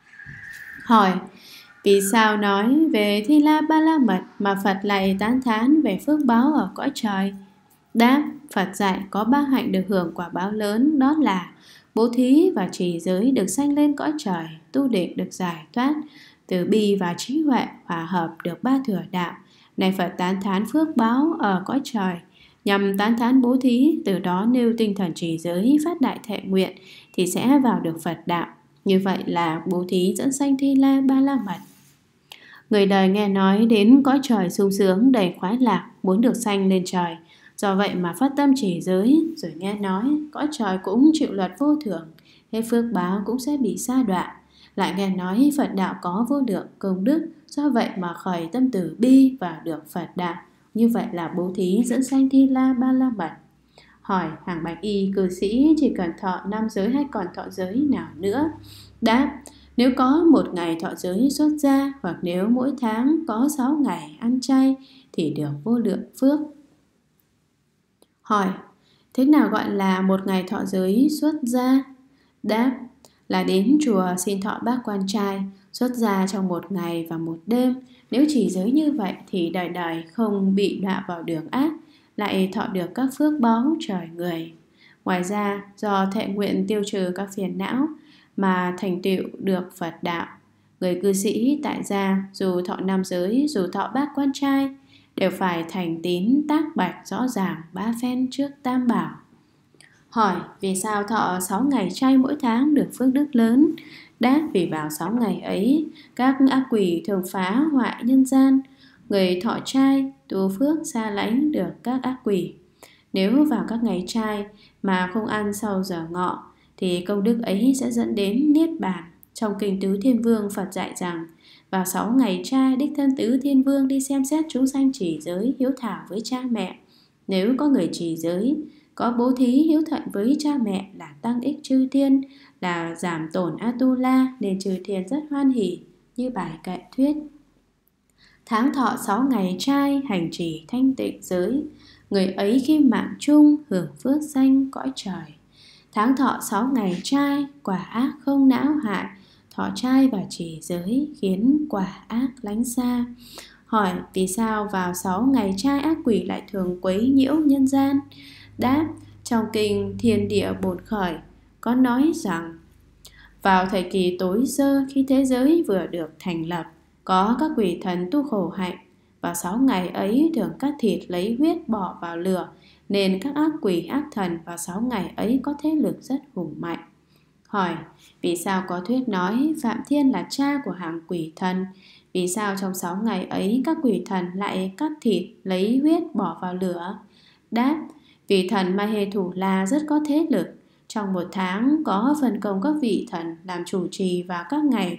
Hỏi, vì sao nói về Thi La Ba La Mật mà Phật lại tán thán về phước báo ở cõi trời? Đáp, Phật dạy có 3 hạnh được hưởng quả báo lớn, đó là bố thí và trì giới được sanh lên cõi trời, tu định được giải thoát, từ bi và trí huệ hòa hợp được 3 thừa đạo. Này Phật tán thán phước báo ở cõi trời, nhằm tán thán bố thí, từ đó nêu tinh thần trì giới phát đại thệ nguyện thì sẽ vào được Phật đạo. Như vậy là bố thí dẫn sanh Thi La Ba La Mật. Người đời nghe nói đến cõi trời sung sướng đầy khoái lạc, muốn được sanh lên trời, do vậy mà phát tâm trì giới. Rồi nghe nói cõi trời cũng chịu luật vô thường, hết phước báo cũng sẽ bị sa đọa. Lại nghe nói Phật đạo có vô lượng công đức, do vậy mà khởi tâm từ bi và được Phật đạo. Như vậy là bố thí dẫn sanh Thi La Ba La Mật. Hỏi hàng bạch y cư sĩ chỉ cần thọ nam giới hay còn thọ giới nào nữa? Đáp: nếu có một ngày thọ giới xuất gia, hoặc nếu mỗi tháng có 6 ngày ăn chay thì được vô lượng phước. Hỏi: thế nào gọi là một ngày thọ giới xuất gia? Đáp: là đến chùa xin thọ bát quan trai, xuất gia trong một ngày và một đêm. Nếu chỉ giới như vậy thì đời đời không bị đọa vào đường ác, lại thọ được các phước báu trời người. Ngoài ra, do thệ nguyện tiêu trừ các phiền não mà thành tựu được Phật đạo, người cư sĩ tại gia dù thọ nam giới, dù thọ bát quan trai, đều phải thành tín tác bạch rõ ràng 3 phen trước Tam Bảo. Hỏi: vì sao thọ 6 ngày chay mỗi tháng được phước đức lớn? Đáp: vì vào 6 ngày ấy, các ác quỷ thường phá hoại nhân gian. Người thọ trai tu phước xa lánh được các ác quỷ. Nếu vào các ngày chay mà không ăn sau giờ ngọ thì công đức ấy sẽ dẫn đến niết bàn. Trong kinh Tứ Thiên Vương, Phật dạy rằng vào 6 ngày chay, đích thân Tứ Thiên Vương đi xem xét chúng sanh trì giới hiếu thảo với cha mẹ. Nếu có người trì giới, có bố thí hiếu thuận với cha mẹ là tăng ích chư thiên, là giảm tổn Atula, nên chư thiên rất hoan hỉ, như bài kệ thuyết. Tháng thọ 6 ngày trai, hành trì thanh tịnh giới, người ấy khi mạng chung hưởng phước sanh cõi trời. Tháng thọ 6 ngày trai, quả ác không não hại, thọ trai và trì giới khiến quả ác lánh xa. Hỏi: vì sao vào 6 ngày trai ác quỷ lại thường quấy nhiễu nhân gian? Đáp: trong kinh Thiên Địa Bổn Khởi có nói rằng vào thời kỳ tối sơ, khi thế giới vừa được thành lập, có các quỷ thần tu khổ hạnh. Vào 6 ngày ấy thường cắt thịt lấy huyết bỏ vào lửa, nên các ác quỷ ác thần vào 6 ngày ấy có thế lực rất hùng mạnh. Hỏi: vì sao có thuyết nói Phạm Thiên là cha của hàng quỷ thần? Vì sao trong 6 ngày ấy các quỷ thần lại cắt thịt lấy huyết bỏ vào lửa? Đáp: vì thần Mahe Thủ La rất có thế lực. Trong một tháng có phân công các vị thần làm chủ trì vào các ngày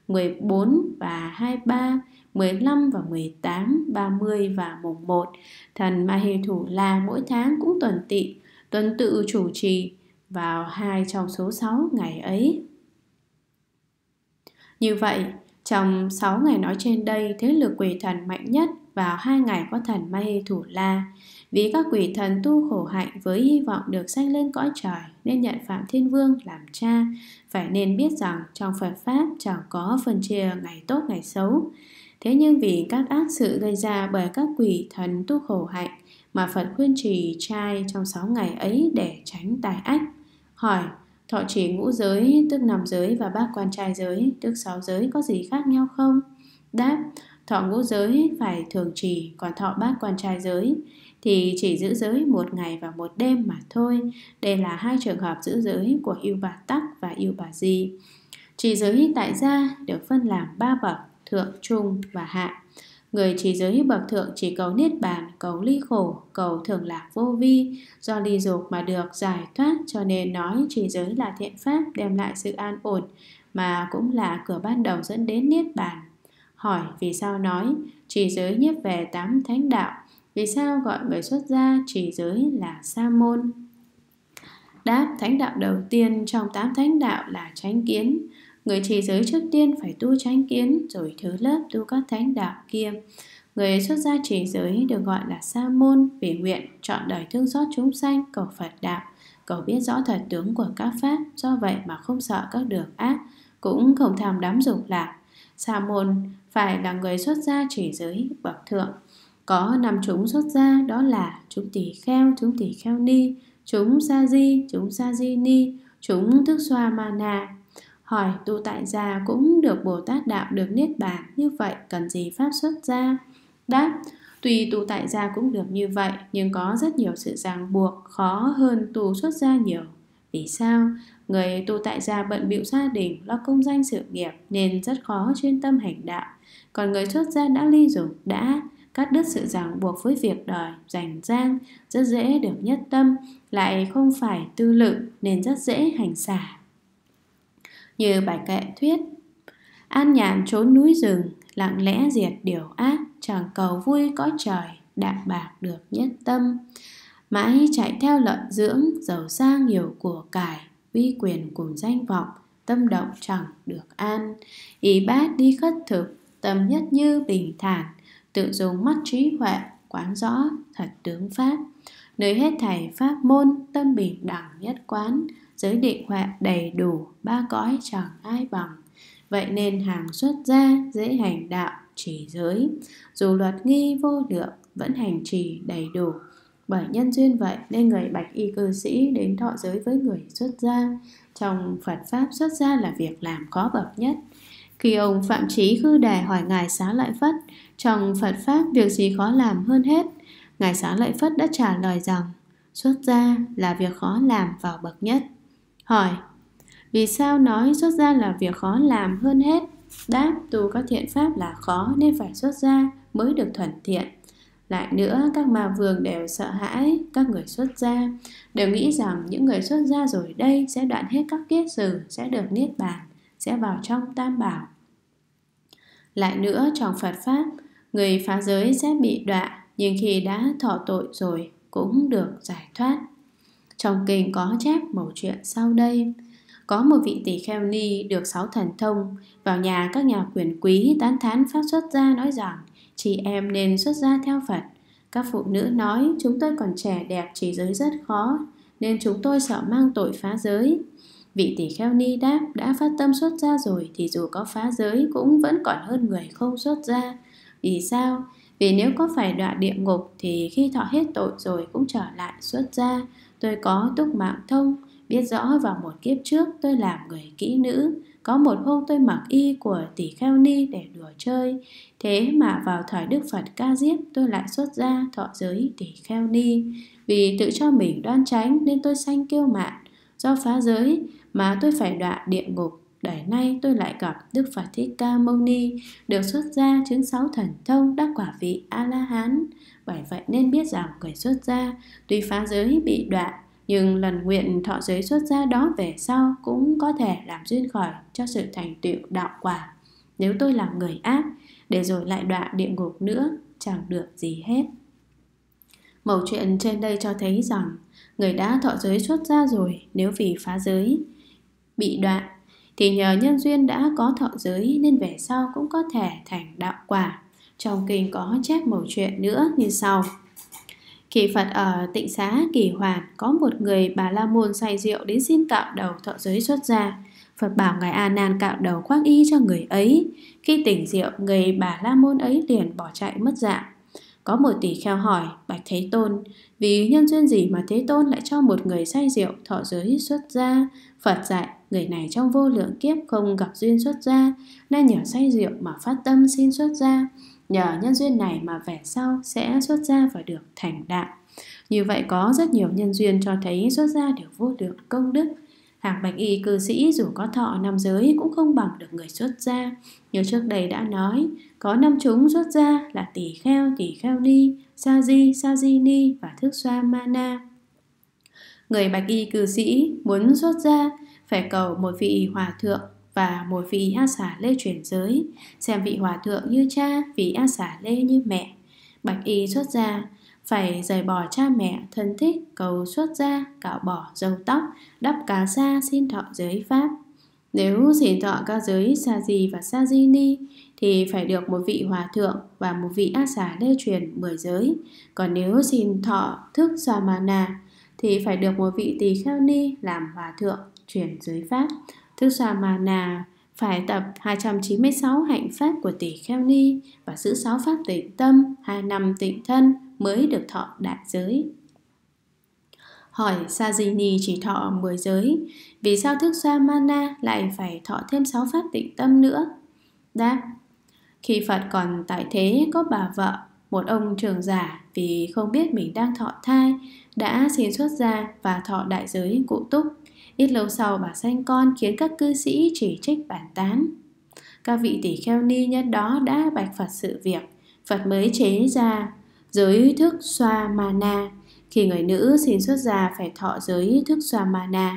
14 và 23, 15 và 18, 30 và mùng 1. Thần Mahe Thủ La mỗi tháng cũng tuần tự chủ trì vào 2 trong số 6 ngày ấy. Như vậy, trong 6 ngày nói trên đây, thế lực quỷ thần mạnh nhất vào 2 ngày có thần Mahe Thủ La. Vì các quỷ thần tu khổ hạnh với hy vọng được sanh lên cõi trời nên nhận Phạm Thiên Vương làm cha. Phải nên biết rằng trong Phật Pháp chẳng có phân chia ngày tốt ngày xấu. Thế nhưng vì các ác sự gây ra bởi các quỷ thần tu khổ hạnh mà Phật khuyên trì trai trong 6 ngày ấy để tránh tai ách. Hỏi: thọ trì ngũ giới tức 5 giới và bát quan trai giới tức 6 giới có gì khác nhau không? Đáp: thọ ngũ giới phải thường trì, còn thọ bát quan trai giới thì chỉ giữ giới 1 ngày và 1 đêm mà thôi. Đây là 2 trường hợp giữ giới của Yêu Bà Tắc và Yêu Bà Di. Trì giới tại gia được phân làm 3 bậc: thượng, trung và hạ. Người trì giới bậc thượng chỉ cầu niết bàn, cầu ly khổ, cầu thường lạc vô vi, do ly dục mà được giải thoát, cho nên nói trì giới là thiện pháp đem lại sự an ổn, mà cũng là cửa ban đầu dẫn đến niết bàn. Hỏi: vì sao nói trì giới nhiếp về 8 thánh đạo? Vì sao gọi người xuất gia trì giới là sa môn? Đáp: thánh đạo đầu tiên trong 8 thánh đạo là chánh kiến. Người trì giới trước tiên phải tu chánh kiến, rồi thứ lớp tu các thánh đạo kia. Người xuất gia trì giới được gọi là sa môn vì nguyện trọn đời thương xót chúng sanh, cầu Phật đạo, cầu biết rõ thật tướng của các pháp. Do vậy mà không sợ các đường ác, cũng không tham đắm dục lạc. Sa môn phải là người xuất gia trì giới bậc thượng. Có 5 chúng xuất gia, đó là chúng tỳ kheo ni, chúng sa di, chúng sa di ni, chúng thức xoa ma na. Hỏi: tu tại gia cũng được Bồ Tát đạo được niết bàn, như vậy cần gì pháp xuất gia? Đáp: tuy tu tại gia cũng được như vậy, nhưng có rất nhiều sự ràng buộc, khó hơn tu xuất gia nhiều. Vì sao? Người tu tại gia bận bịu gia đình, lo công danh sự nghiệp nên rất khó chuyên tâm hành đạo. Còn người xuất gia đã ly dục, đã cắt đứt sự ràng buộc với việc đời, rảnh rang, rất dễ được nhất tâm, lại không phải tư lự nên rất dễ hành xả. Như bài kệ thuyết: an nhàn trốn núi rừng, lặng lẽ diệt điều ác, chẳng cầu vui cõi trời, đạm bạc được nhất tâm. Mãi chạy theo lợi dưỡng, giàu sang nhiều của cải, uy quyền cùng danh vọng, tâm động chẳng được an. Y bát đi khất thực, tâm nhất như bình thản, tự dùng mắt trí huệ, quán rõ thật tướng pháp. Nơi hết thảy pháp môn, tâm bình đẳng nhất quán, giới định huệ đầy đủ, ba cõi chẳng ai bằng. Vậy nên hàng xuất gia, dễ hành đạo, chỉ giới. Dù luật nghi vô lượng, vẫn hành trì đầy đủ. Bởi nhân duyên vậy nên người bạch y cư sĩ đến thọ giới với người xuất gia. Trong Phật Pháp, xuất gia là việc làm khó bậc nhất. Khi ông Phạm Chí Khư Đề hỏi Ngài Xá Lợi Phất, trong Phật Pháp việc gì khó làm hơn hết? Ngài Xá Lợi Phất đã trả lời rằng, xuất gia là việc khó làm vào bậc nhất. Hỏi, vì sao nói xuất gia là việc khó làm hơn hết? Đáp, tu các thiện pháp là khó nên phải xuất gia mới được thuần thiện. Lại nữa, các ma vương đều sợ hãi các người xuất gia, đều nghĩ rằng những người xuất gia rồi đây sẽ đoạn hết các kiết sử, sẽ được niết bàn, sẽ vào trong tam bảo. Lại nữa, trong Phật Pháp, người phá giới sẽ bị đọa, nhưng khi đã thọ tội rồi cũng được giải thoát. Trong kinh có chép mẩu chuyện sau đây. Có một vị tỷ kheo ni được 6 thần thông, vào nhà các nhà quyền quý tán thán pháp xuất gia, nói rằng chị em nên xuất gia theo Phật. Các phụ nữ nói, chúng tôi còn trẻ đẹp, trì giới rất khó, nên chúng tôi sợ mang tội phá giới. Vị tỷ kheo ni đáp, đã phát tâm xuất gia rồi thì dù có phá giới cũng vẫn còn hơn người không xuất gia. Vì sao? Vì nếu có phải đọa địa ngục thì khi thọ hết tội rồi cũng trở lại xuất gia. Tôi có túc mạng thông, biết rõ vào một kiếp trước tôi làm người kỹ nữ. Có một hôm tôi mặc y của tỷ kheo ni để đùa chơi. Thế mà vào thời Đức Phật Ca Diếp tôi lại xuất gia thọ giới tỷ kheo ni. Vì tự cho mình đoan chánh nên tôi sanh kiêu mạn. Do phá giới mà tôi phải đọa địa ngục. Đời nay tôi lại gặp Đức Phật Thích Ca Mâu Ni, được xuất gia chứng 6 thần thông, đắc quả vị A-la-hán. Bởi vậy nên biết rằng người xuất gia tuy phá giới bị đọa, nhưng lần nguyện thọ giới xuất gia đó về sau cũng có thể làm duyên khởi cho sự thành tựu đạo quả. Nếu tôi làm người ác, để rồi lại đọa địa ngục nữa, chẳng được gì hết. Mẩu chuyện trên đây cho thấy rằng người đã thọ giới xuất gia rồi, nếu vì phá giới bị đọa thì nhờ nhân duyên đã có thọ giới nên về sau cũng có thể thành đạo quả. Trong kinh có chép mẩu chuyện nữa như sau. Khi Phật ở Tịnh Xá Kỳ Hoàn, có một người Bà La Môn say rượu đến xin cạo đầu thọ giới xuất gia. Phật bảo ngài A Nan cạo đầu khoác y cho người ấy. Khi tỉnh rượu, người Bà La Môn ấy liền bỏ chạy mất dạng. Có một tỷ kheo hỏi, bạch Thế Tôn, vì nhân duyên gì mà Thế Tôn lại cho một người say rượu thọ giới xuất gia? Phật dạy, người này trong vô lượng kiếp không gặp duyên xuất gia, nên nhờ say rượu mà phát tâm xin xuất gia. Nhờ nhân duyên này mà về sau sẽ xuất gia và được thành đạo. Như vậy có rất nhiều nhân duyên cho thấy xuất gia đều vô lượng công đức. Hàng bạch y cư sĩ dù có thọ 5 giới cũng không bằng được người xuất gia. Như trước đây đã nói, có 5 chúng xuất gia là tỷ kheo ni, sa di ni và thức xoa ma na. Người bạch y cư sĩ muốn xuất gia phải cầu một vị hòa thượng và một vị A Xà Lê chuyển giới, xem vị hòa thượng như cha, vị A Xà Lê như mẹ. Bạch y xuất gia phải rời bỏ cha mẹ, thân thích, cầu xuất gia, cạo bỏ râu tóc, đắp cà sa xin thọ giới pháp. Nếu xin thọ các giới sa di và sa di ni thì phải được một vị hòa thượng và một vị A Xà Lê truyền 10 giới. Còn nếu xin thọ thức Samana thì phải được một vị tỳ kheo ni làm hòa thượng truyền giới pháp. Thức Samana phải tập 296 hạnh pháp của tỷ kheo ni và giữ 6 pháp tịnh tâm, 2 năm tịnh thân mới được thọ đại giới. Hỏi sa di ni chỉ thọ 10 giới, vì sao thức Samana lại phải thọ thêm 6 pháp tịnh tâm nữa? Đáp, khi Phật còn tại thế có bà vợ, một ông trưởng giả vì không biết mình đang thọ thai đã xin xuất gia và thọ đại giới cụ túc. Ít lâu sau bà sanh con khiến các cư sĩ chỉ trích bàn tán. Các vị tỷ kheo ni nhân đó đã bạch Phật sự việc. Phật mới chế ra giới thức xoa mana. Khi người nữ xin xuất gia phải thọ giới thức xoa mana.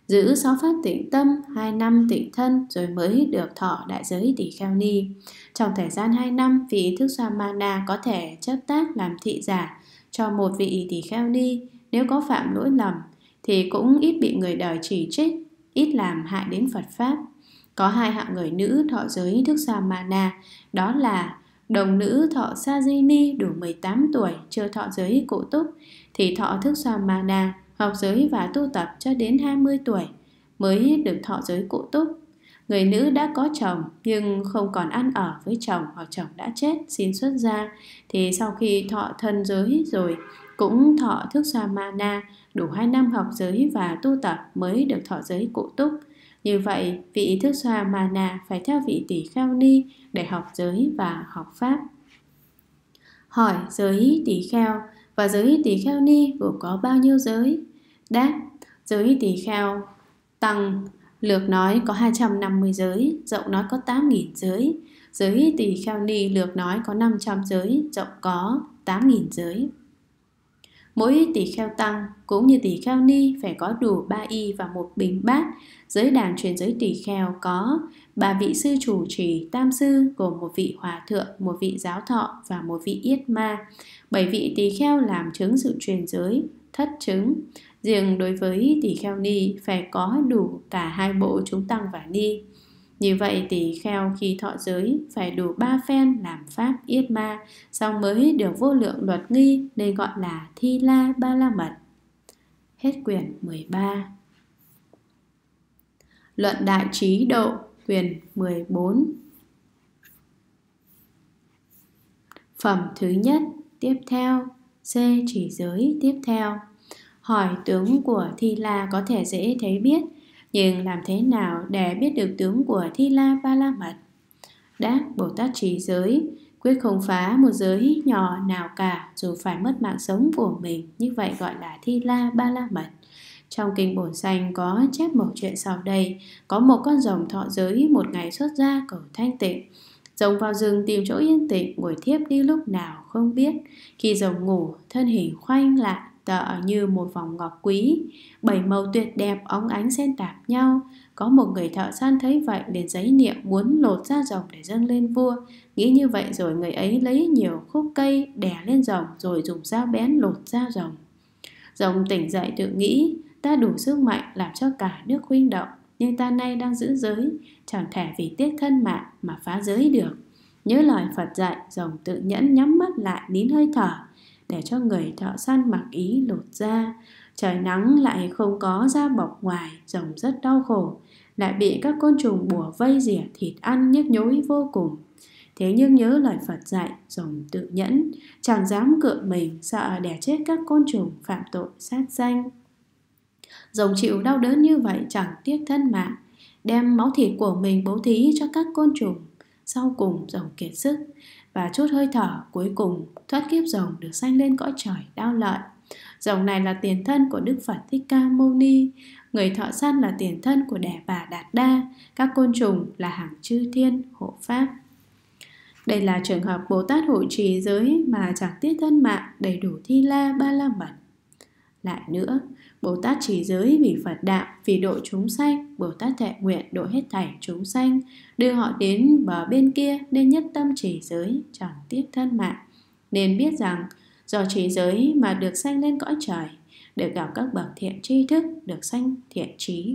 Giữ 6 pháp tịnh tâm, 2 năm tịnh thân rồi mới được thọ đại giới tỳ kheo ni. Trong thời gian 2 năm, vị Thức Xoa Ma Na có thể chấp tác làm thị giả cho một vị tỳ kheo ni. Nếu có phạm lỗi lầm thì cũng ít bị người đời chỉ trích, ít làm hại đến Phật Pháp. Có 2 hạng người nữ thọ giới Thức Xoa Ma Na, đó là đồng nữ thọ Sa Di Ni đủ 18 tuổi chưa thọ giới Cụ Túc thì thọ Thức Xoa Ma Na, học giới và tu tập cho đến 20 tuổi mới được thọ giới Cụ Túc. Người nữ đã có chồng nhưng không còn ăn ở với chồng hoặc chồng đã chết xin xuất gia thì sau khi thọ thân giới rồi cũng thọ Thức Xoa Ma Na, đủ 2 năm học giới và tu tập mới được thọ giới Cụ Túc. Như vậy, vị Thức Xoa Ma Na phải theo vị tỷ kheo ni để học giới và học pháp. Hỏi giới tỷ kheo và giới tỷ kheo ni gồm có bao nhiêu giới? Đáp, giới tỷ kheo tăng lược nói có 250 giới, rộng nói có 8.000 giới. Giới tỷ kheo ni lược nói có 500 giới, rộng có 8.000 giới. Mỗi tỷ kheo tăng cũng như tỷ kheo ni phải có đủ 3 y và 1 bình bát. Giới đàn truyền giới tỷ kheo có 3 vị sư chủ trì tam sư gồm 1 vị hòa thượng, 1 vị giáo thọ và 1 vị yết ma. 7 vị tỷ kheo làm chứng sự truyền giới, thất chứng. Riêng đối với tỷ kheo ni phải có đủ cả 2 bộ chúng tăng và ni. Như vậy tỷ kheo khi thọ giới phải đủ 3 phen làm pháp yết ma, xong mới được vô lượng luật nghi nên gọi là Thi La Ba La Mật. Hết quyển 13. Luận Đại Trí Độ, quyển 14. Phẩm thứ nhất, tiếp theo. C. Chỉ giới tiếp theo. Hỏi tướng của Thi La có thể dễ thấy biết, nhưng làm thế nào để biết được tướng của Thi La Ba La Mật? Đáp, Bồ Tát trì giới quyết không phá một giới nhỏ nào cả dù phải mất mạng sống của mình, như vậy gọi là Thi La Ba La Mật. Trong kinh Bổn Sanh có chép một chuyện sau đây. Có một con rồng thọ giới một ngày xuất gia cầu thanh tịnh. Rồng vào rừng tìm chỗ yên tĩnh, ngồi thiếp đi lúc nào không biết. Khi rồng ngủ, thân hình khoanh lại tựa như một vòng ngọc quý, 7 màu tuyệt đẹp óng ánh xen tạp nhau. Có một người thợ săn thấy vậy liền giấy niệm muốn lột da rồng để dâng lên vua. Nghĩ như vậy rồi người ấy lấy nhiều khúc cây đè lên rồng rồi dùng dao bén lột da rồng. Rồng tỉnh dậy tự nghĩ, ta đủ sức mạnh làm cho cả nước huynh động, nhưng ta nay đang giữ giới, chẳng thể vì tiếc thân mạng mà phá giới được. Nhớ lời Phật dạy, rồng tự nhẫn nhắm mắt lại nín hơi thở để cho người thợ săn mặc ý lột da. Trời nắng lại không có da bọc ngoài, rồng rất đau khổ, lại bị các côn trùng bủa vây rỉa thịt ăn nhức nhối vô cùng. Thế nhưng nhớ lời Phật dạy, rồng tự nhẫn, chẳng dám cựa mình, sợ đẻ chết các côn trùng phạm tội sát sanh. Rồng chịu đau đớn như vậy chẳng tiếc thân mạng, đem máu thịt của mình bố thí cho các côn trùng. Sau cùng rồng kiệt sức và chút hơi thở cuối cùng thoát kiếp rồng được sanh lên cõi trời Đao Lợi. Rồng này là tiền thân của Đức Phật Thích Ca Mâu Ni. Người thợ săn là tiền thân của Đề Bà Đạt Đa. Các côn trùng là hàng chư thiên hộ pháp. Đây là trường hợp Bồ Tát hộ trì giới mà chẳng tiếc thân mạng, đầy đủ Thi La Ba La Mật. Lại nữa, Bồ Tát trì giới vì Phật đạo, vì độ chúng sanh. Bồ Tát thệ nguyện độ hết thảy chúng sanh, đưa họ đến bờ bên kia nên nhất tâm trì giới, chẳng tiếc thân mạng. Nên biết rằng do trì giới mà được sanh lên cõi trời, được gặp các bậc thiện tri thức, được sanh thiện trí.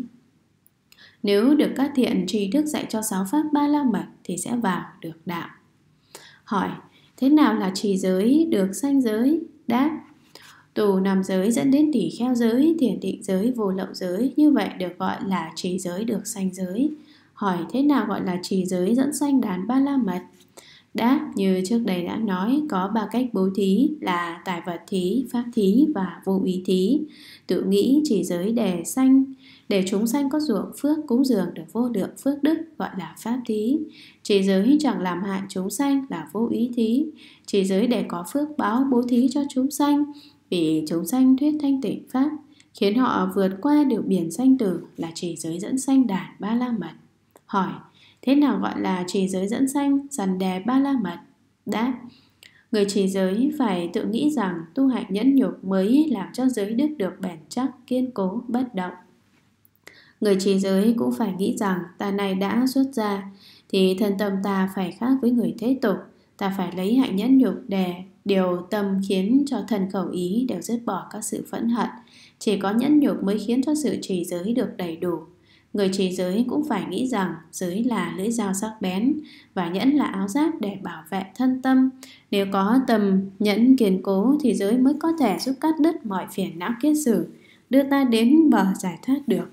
Nếu được các thiện tri thức dạy cho 6 pháp Ba La Mật thì sẽ vào được đạo. Hỏi, thế nào là trì giới được sanh giới? Đáp, tù 5 giới dẫn đến tỷ kheo giới, thiền định giới, vô lậu giới, như vậy được gọi là trì giới được sanh giới. Hỏi, thế nào gọi là trì giới dẫn sanh đàn Ba La Mật? Đáp, như trước đây đã nói, có 3 cách bố thí là tài vật thí, pháp thí và vô ý thí. Tự nghĩ trì giới để chúng sanh có ruộng phước cúng dường được vô lượng phước đức gọi là pháp thí. Trì giới chẳng làm hại chúng sanh là vô ý thí. Trì giới để có phước báo bố thí cho chúng sanh, vì chúng sanh thuyết thanh tịnh pháp, khiến họ vượt qua được biển sanh tử là trì giới dẫn sanh đàn Ba La Mật. Hỏi, thế nào gọi là trì giới dẫn sanh rằn đè Ba La Mật? Đáp, người trì giới phải tự nghĩ rằng tu hạnh nhẫn nhục mới làm cho giới đức được bền chắc, kiên cố, bất động. Người trì giới cũng phải nghĩ rằng ta này đã xuất gia thì thân tâm ta phải khác với người thế tục. Ta phải lấy hạnh nhẫn nhục để điều tâm khiến cho thân khẩu ý đều dứt bỏ các sự phẫn hận. Chỉ có nhẫn nhục mới khiến cho sự trì giới được đầy đủ. Người trì giới cũng phải nghĩ rằng giới là lưỡi dao sắc bén và nhẫn là áo giáp để bảo vệ thân tâm. Nếu có tâm nhẫn kiên cố thì giới mới có thể giúp cắt đứt mọi phiền não kiết sử, đưa ta đến bờ giải thoát được.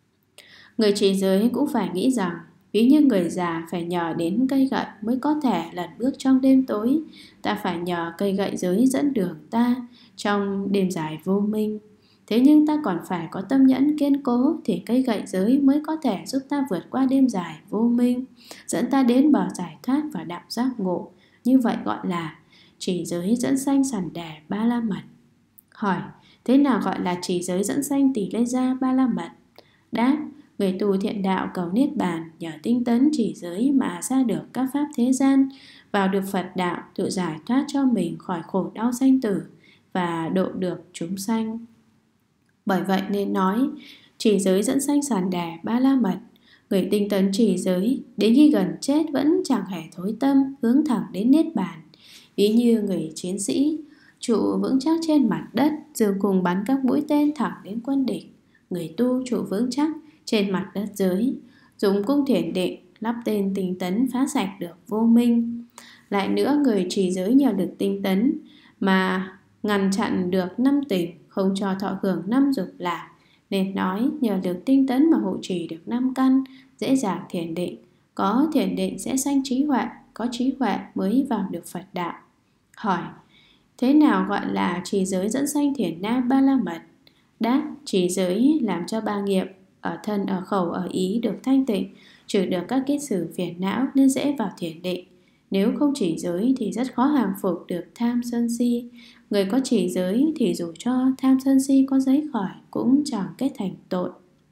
Người trì giới cũng phải nghĩ rằng ví như người già phải nhờ đến cây gậy mới có thể lẩn bước trong đêm tối, ta phải nhờ cây gậy giới dẫn đường ta trong đêm dài vô minh. Thế nhưng ta còn phải có tâm nhẫn kiên cố thì cây gậy giới mới có thể giúp ta vượt qua đêm dài vô minh, dẫn ta đến bờ giải thoát và đạo giác ngộ. Như vậy gọi là trì giới dẫn sanh sẵn đề ba la mật. Hỏi, thế nào gọi là trì giới dẫn sanh tỷ lê gia ba la mật? Đáp, người tu thiện đạo cầu niết bàn nhờ tinh tấn trì giới mà ra được các pháp thế gian, vào được Phật đạo, tự giải thoát cho mình khỏi khổ đau sanh tử và độ được chúng sanh. Bởi vậy nên nói trì giới dẫn sanh sàn đề ba la mật. Người tinh tấn trì giới đến khi gần chết vẫn chẳng hề thối tâm, hướng thẳng đến niết bàn. Ví như người chiến sĩ trụ vững chắc trên mặt đất, dương cùng bắn các mũi tên thẳng đến quân địch. Người tu trụ vững chắc trên mặt đất giới, dùng cung thiền định lắp tên tinh tấn phá sạch được vô minh. Lại nữa, người trì giới nhờ được tinh tấn mà ngăn chặn được năm tình, không cho thọ hưởng năm dục lạc, nên nói nhờ được tinh tấn mà hộ trì được năm căn, dễ dàng thiền định. Có thiền định sẽ sanh trí huệ, có trí huệ mới vào được Phật đạo. Hỏi, thế nào gọi là trì giới dẫn sanh thiền nam ba la mật? Đáp, trì giới làm cho ba nghiệp ở thân, ở khẩu, ở ý được thanh tịnh, trừ được các kiết sử phiền não nên dễ vào thiền định. Nếu không trì giới thì rất khó hàng phục được tham sân si. Người có trì giới thì dù cho tham sân si có giấy khỏi cũng chẳng kết thành tội.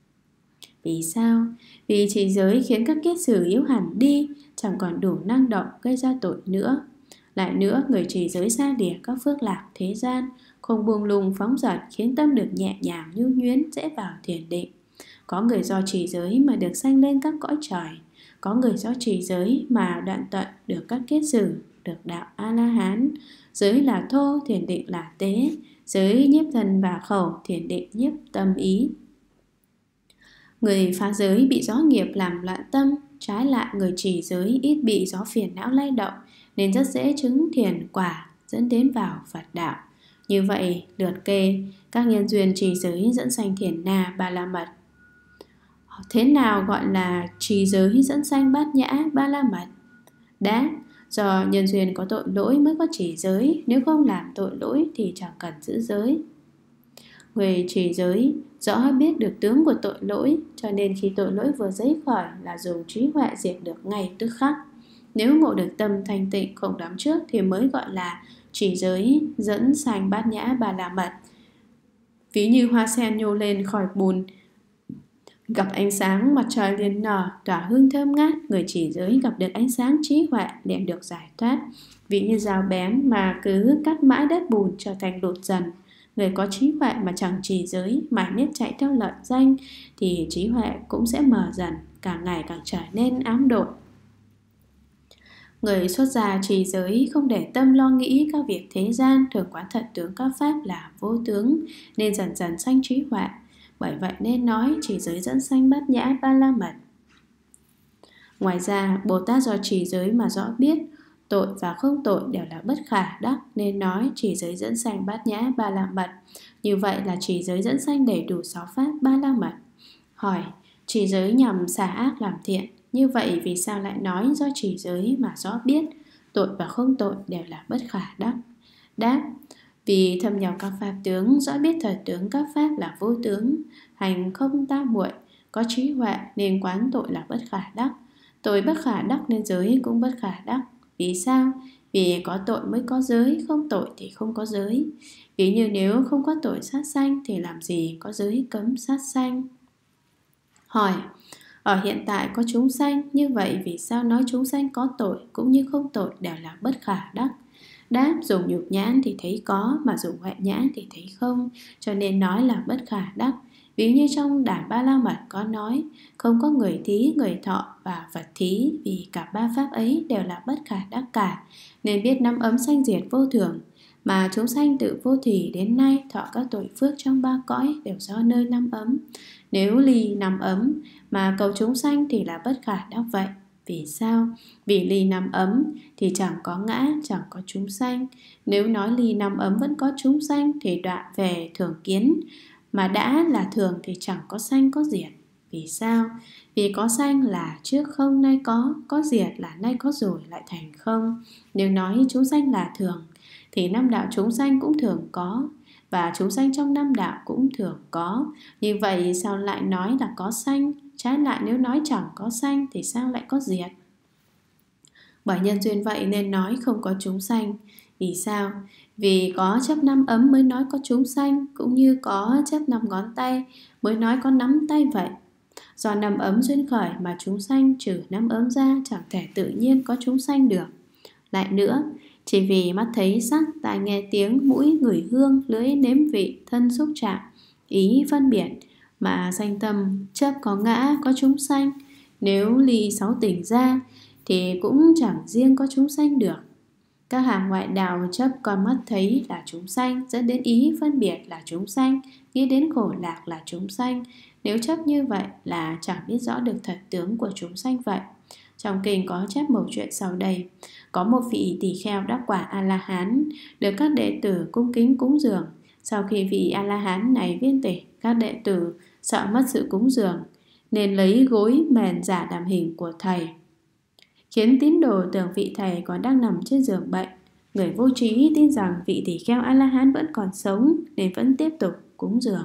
Vì sao? Vì trì giới khiến các kiết sử yếu hẳn đi, chẳng còn đủ năng động gây ra tội nữa. Lại nữa, người trì giới xa lìa các phước lạc thế gian, không buông lung phóng dật, khiến tâm được nhẹ nhàng nhu nhuyến, dễ vào thiền định. Có người do trì giới mà được sanh lên các cõi trời, có người do trì giới mà đoạn tận được các kiết sử, được đạo A-la-hán. Giới là thô, thiền định là tế. Giới nhiếp thân và khẩu, thiền định nhiếp tâm ý. Người phá giới bị gió nghiệp làm loạn tâm, trái lại người trì giới ít bị gió phiền não lay động, nên rất dễ chứng thiền quả, dẫn đến vào Phật đạo. Như vậy, lượt kê các nhân duyên trì giới dẫn sanh thiền na ba la mật. Thế nào gọi là trì giới dẫn sanh bát nhã ba la mật? Đáp, do nhân duyên có tội lỗi mới có trì giới, nếu không làm tội lỗi thì chẳng cần giữ giới. Người trì giới rõ biết được tướng của tội lỗi, cho nên khi tội lỗi vừa dấy khỏi là dùng trí huệ diệt được ngay tức khắc. Nếu ngộ được tâm thanh tịnh không đắm trước thì mới gọi là trì giới dẫn sanh bát nhã ba la mật. Ví như hoa sen nhô lên khỏi bùn, gặp ánh sáng mặt trời liền nở, tỏa hương thơm ngát. Người trì giới gặp được ánh sáng trí huệ liền được giải thoát. Ví như dao bén mà cứ cắt mãi đất bùn trở thành lột dần. Người có trí huệ mà chẳng trì giới, mải miết chạy theo lợi danh, thì trí huệ cũng sẽ mờ dần, càng ngày càng trở nên ám độn. Người xuất gia trì giới không để tâm lo nghĩ các việc thế gian, thường quán thật tướng các pháp là vô tướng, nên dần dần sanh trí huệ. Bởi vậy nên nói trì giới dẫn sanh bát nhã ba la mật. Ngoài ra, Bồ Tát do trì giới mà rõ biết tội và không tội đều là bất khả đắc, nên nói trì giới dẫn sanh bát nhã ba la mật. Như vậy là trì giới dẫn sanh đầy đủ 6 pháp ba la mật. Hỏi, trì giới nhằm xả ác làm thiện, như vậy vì sao lại nói do trì giới mà rõ biết tội và không tội đều là bất khả đắc? Đáp, vì thâm nhập các pháp tướng, rõ biết thật tướng các pháp là vô tướng, hành không tam muội, có trí huệ nên quán tội là bất khả đắc. Tội bất khả đắc nên giới cũng bất khả đắc. Vì sao? Vì có tội mới có giới, không tội thì không có giới. Ví như nếu không có tội sát sanh thì làm gì có giới cấm sát sanh? Hỏi, ở hiện tại có chúng sanh, như vậy vì sao nói chúng sanh có tội cũng như không tội đều là bất khả đắc? Đáp, dùng nhục nhãn thì thấy có, mà dùng huệ nhãn thì thấy không, cho nên nói là bất khả đắc. Ví như trong Đại Ba La Mật có nói, không có người thí, người thọ và vật thí, vì cả ba pháp ấy đều là bất khả đắc cả, nên biết năm ấm sanh diệt vô thường. Mà chúng sanh tự vô thỉ đến nay thọ các tội phước trong ba cõi đều do nơi năm ấm. Nếu ly năm ấm mà cầu chúng sanh thì là bất khả đắc vậy. Vì sao? Vì ly năm ấm thì chẳng có ngã, chẳng có chúng sanh. Nếu nói ly năm ấm vẫn có chúng sanh thì đoạn về thường kiến. Mà đã là thường thì chẳng có sanh có diệt. Vì sao? Vì có sanh là trước không nay có diệt là nay có rồi lại thành không. Nếu nói chúng sanh là thường thì năm đạo chúng sanh cũng thường có, và chúng sanh trong năm đạo cũng thường có. Như vậy sao lại nói là có sanh? Trái lại nếu nói chẳng có sanh thì sao lại có diệt? Bởi nhân duyên vậy nên nói không có chúng sanh. Vì sao? Vì có chấp năm ấm mới nói có chúng sanh, cũng như có chấp năm ngón tay mới nói có nắm tay vậy. Do năm ấm duyên khởi mà chúng sanh, trừ năm ấm ra chẳng thể tự nhiên có chúng sanh được. Lại nữa, chỉ vì mắt thấy sắc, tai nghe tiếng, mũi ngửi hương, lưỡi nếm vị, thân xúc chạm, ý phân biệt mà sanh tâm chấp có ngã, có chúng sanh. Nếu ly sáu tỉnh ra thì cũng chẳng riêng có chúng sanh được. Các hàng ngoại đạo chấp con mắt thấy là chúng sanh, dẫn đến ý phân biệt là chúng sanh, nghĩ đến khổ lạc là chúng sanh. Nếu chấp như vậy là chẳng biết rõ được thật tướng của chúng sanh vậy. Trong kinh có chép một chuyện sau đây. Có một vị tỳ kheo đắc quả A-la-hán, được các đệ tử cung kính cúng dường. Sau khi vị A-la-hán này viên tịch, các đệ tử sợ mất sự cúng dường, nên lấy gối mền giả làm hình của thầy, khiến tín đồ tưởng vị thầy còn đang nằm trên giường bệnh. Người vô trí tin rằng vị tỳ kheo A-la-hán vẫn còn sống, nên vẫn tiếp tục cúng dường.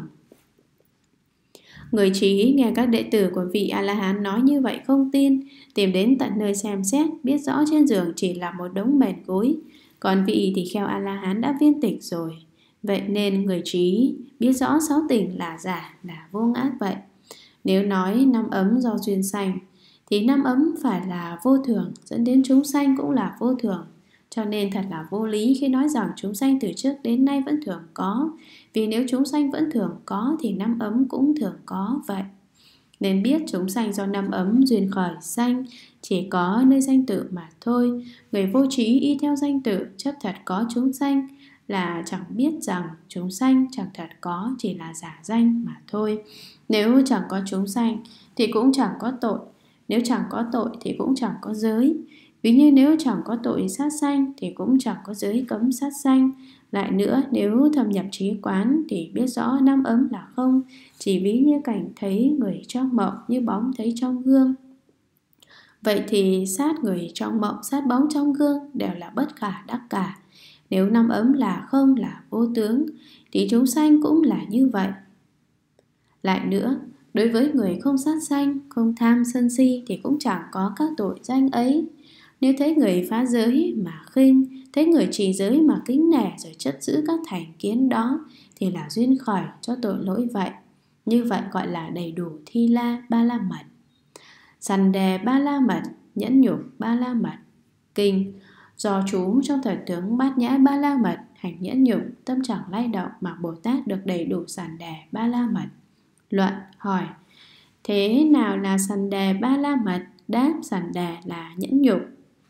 Người trí nghe các đệ tử của vị A-la-hán nói như vậy không tin, tìm đến tận nơi xem xét, biết rõ trên giường chỉ là một đống mền gối, còn vị tỳ kheo A-la-hán đã viên tịch rồi. Vậy nên người trí biết rõ sáu tỉnh là giả, là vô ngã vậy. Nếu nói năm ấm do duyên sanh thì năm ấm phải là vô thường, dẫn đến chúng sanh cũng là vô thường. Cho nên thật là vô lý khi nói rằng chúng sanh từ trước đến nay vẫn thường có. Vì nếu chúng sanh vẫn thường có thì năm ấm cũng thường có vậy. Nên biết chúng sanh do năm ấm duyên khởi sanh, chỉ có nơi danh tự mà thôi. Người vô trí y theo danh tự chấp thật có chúng sanh, là chẳng biết rằng chúng sanh chẳng thật có, chỉ là giả danh mà thôi. Nếu chẳng có chúng sanh thì cũng chẳng có tội, nếu chẳng có tội thì cũng chẳng có giới. Ví như nếu chẳng có tội sát sanh thì cũng chẳng có giới cấm sát sanh. Lại nữa, nếu thâm nhập trí quán thì biết rõ năm ấm là không, chỉ ví như cảnh thấy người trong mộng, như bóng thấy trong gương. Vậy thì sát người trong mộng, sát bóng trong gương đều là bất khả đắc cả. Nếu năm ấm là không, là vô tướng, thì chúng sanh cũng là như vậy. Lại nữa, đối với người không sát sanh, không tham sân si thì cũng chẳng có các tội danh ấy. Nếu thấy người phá giới mà khinh, thấy người trì giới mà kính nể rồi chất giữ các thành kiến đó thì là duyên khởi cho tội lỗi vậy. Như vậy gọi là đầy đủ thi la ba la mật. Sằn đề ba la mật, nhẫn nhục ba la mật. Kinh do chú trong thời tướng bát nhã ba la mật, hành nhẫn nhục, tâm chẳng lay động mà Bồ Tát được đầy đủ sằn đề ba la mật. Luận hỏi: thế nào là sằn đề ba la mật? Đáp: sằn đề là nhẫn nhục.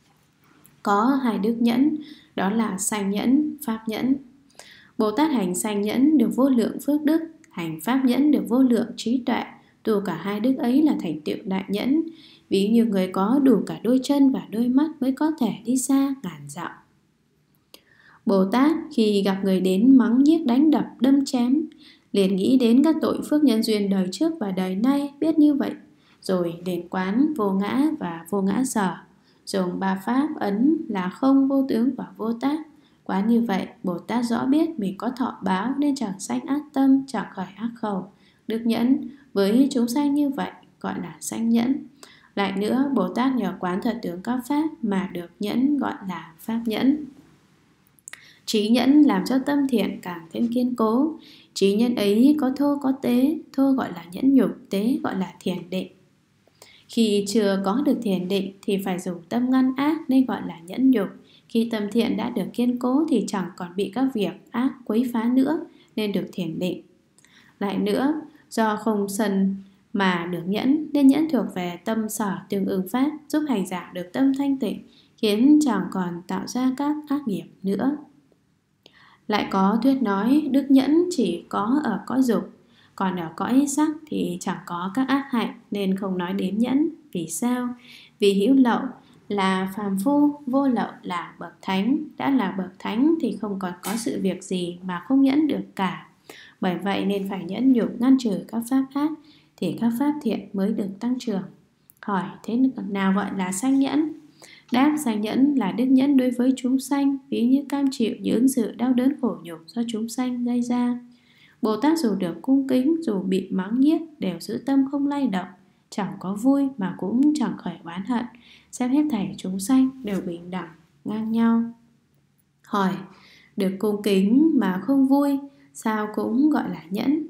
Có hai đức nhẫn, đó là sanh nhẫn, pháp nhẫn. Bồ Tát hành sanh nhẫn được vô lượng phước đức, hành pháp nhẫn được vô lượng trí tuệ. Tu cả hai đức ấy là thành tựu đại nhẫn. Ví như người có đủ cả đôi chân và đôi mắt mới có thể đi xa ngàn dặm. Bồ Tát khi gặp người đến mắng nhiếc đánh đập đâm chém, liền nghĩ đến các tội phước nhân duyên đời trước và đời nay, biết như vậy rồi đến quán vô ngã và vô ngã sở, dùng ba pháp ấn là không, vô tướng và vô tác. Quán như vậy, Bồ Tát rõ biết mình có thọ báo nên chẳng sanh ác tâm, chẳng khởi ác khẩu. Đức nhẫn với chúng sanh như vậy gọi là sanh nhẫn. Lại nữa, Bồ Tát nhờ quán thật tướng các pháp mà được nhẫn gọi là pháp nhẫn. Trí nhẫn làm cho tâm thiện càng thêm kiên cố. Trí nhẫn ấy có thô có tế, thô gọi là nhẫn nhục, tế gọi là thiền định. Khi chưa có được thiền định thì phải dùng tâm ngăn ác nên gọi là nhẫn nhục. Khi tâm thiện đã được kiên cố thì chẳng còn bị các việc ác quấy phá nữa nên được thiền định. Lại nữa, Do không sân mà được nhẫn, nên nhẫn thuộc về tâm sở tương ứng pháp, giúp hành giả được tâm thanh tịnh, khiến chẳng còn tạo ra các ác nghiệp nữa. Lại có thuyết nói đức nhẫn chỉ có ở cõi dục, còn ở cõi sắc thì chẳng có các ác hạnh, nên không nói đến nhẫn. Vì sao? Vì hữu lậu là phàm phu, vô lậu là bậc thánh. Đã là bậc thánh thì không còn có sự việc gì mà không nhẫn được cả. Bởi vậy nên phải nhẫn nhục ngăn trừ các pháp ác, thì các pháp thiện mới được tăng trưởng. Hỏi, thế nào gọi là sanh nhẫn? Đáp, sanh nhẫn là đức nhẫn đối với chúng sanh, ví như cam chịu những sự đau đớn khổ nhục do chúng sanh gây ra. Bồ Tát dù được cung kính, dù bị mắng nhiếc, đều giữ tâm không lay động, chẳng có vui mà cũng chẳng khởi oán hận, xem hết thảy chúng sanh đều bình đẳng, ngang nhau. Hỏi, được cung kính mà không vui, sao cũng gọi là nhẫn?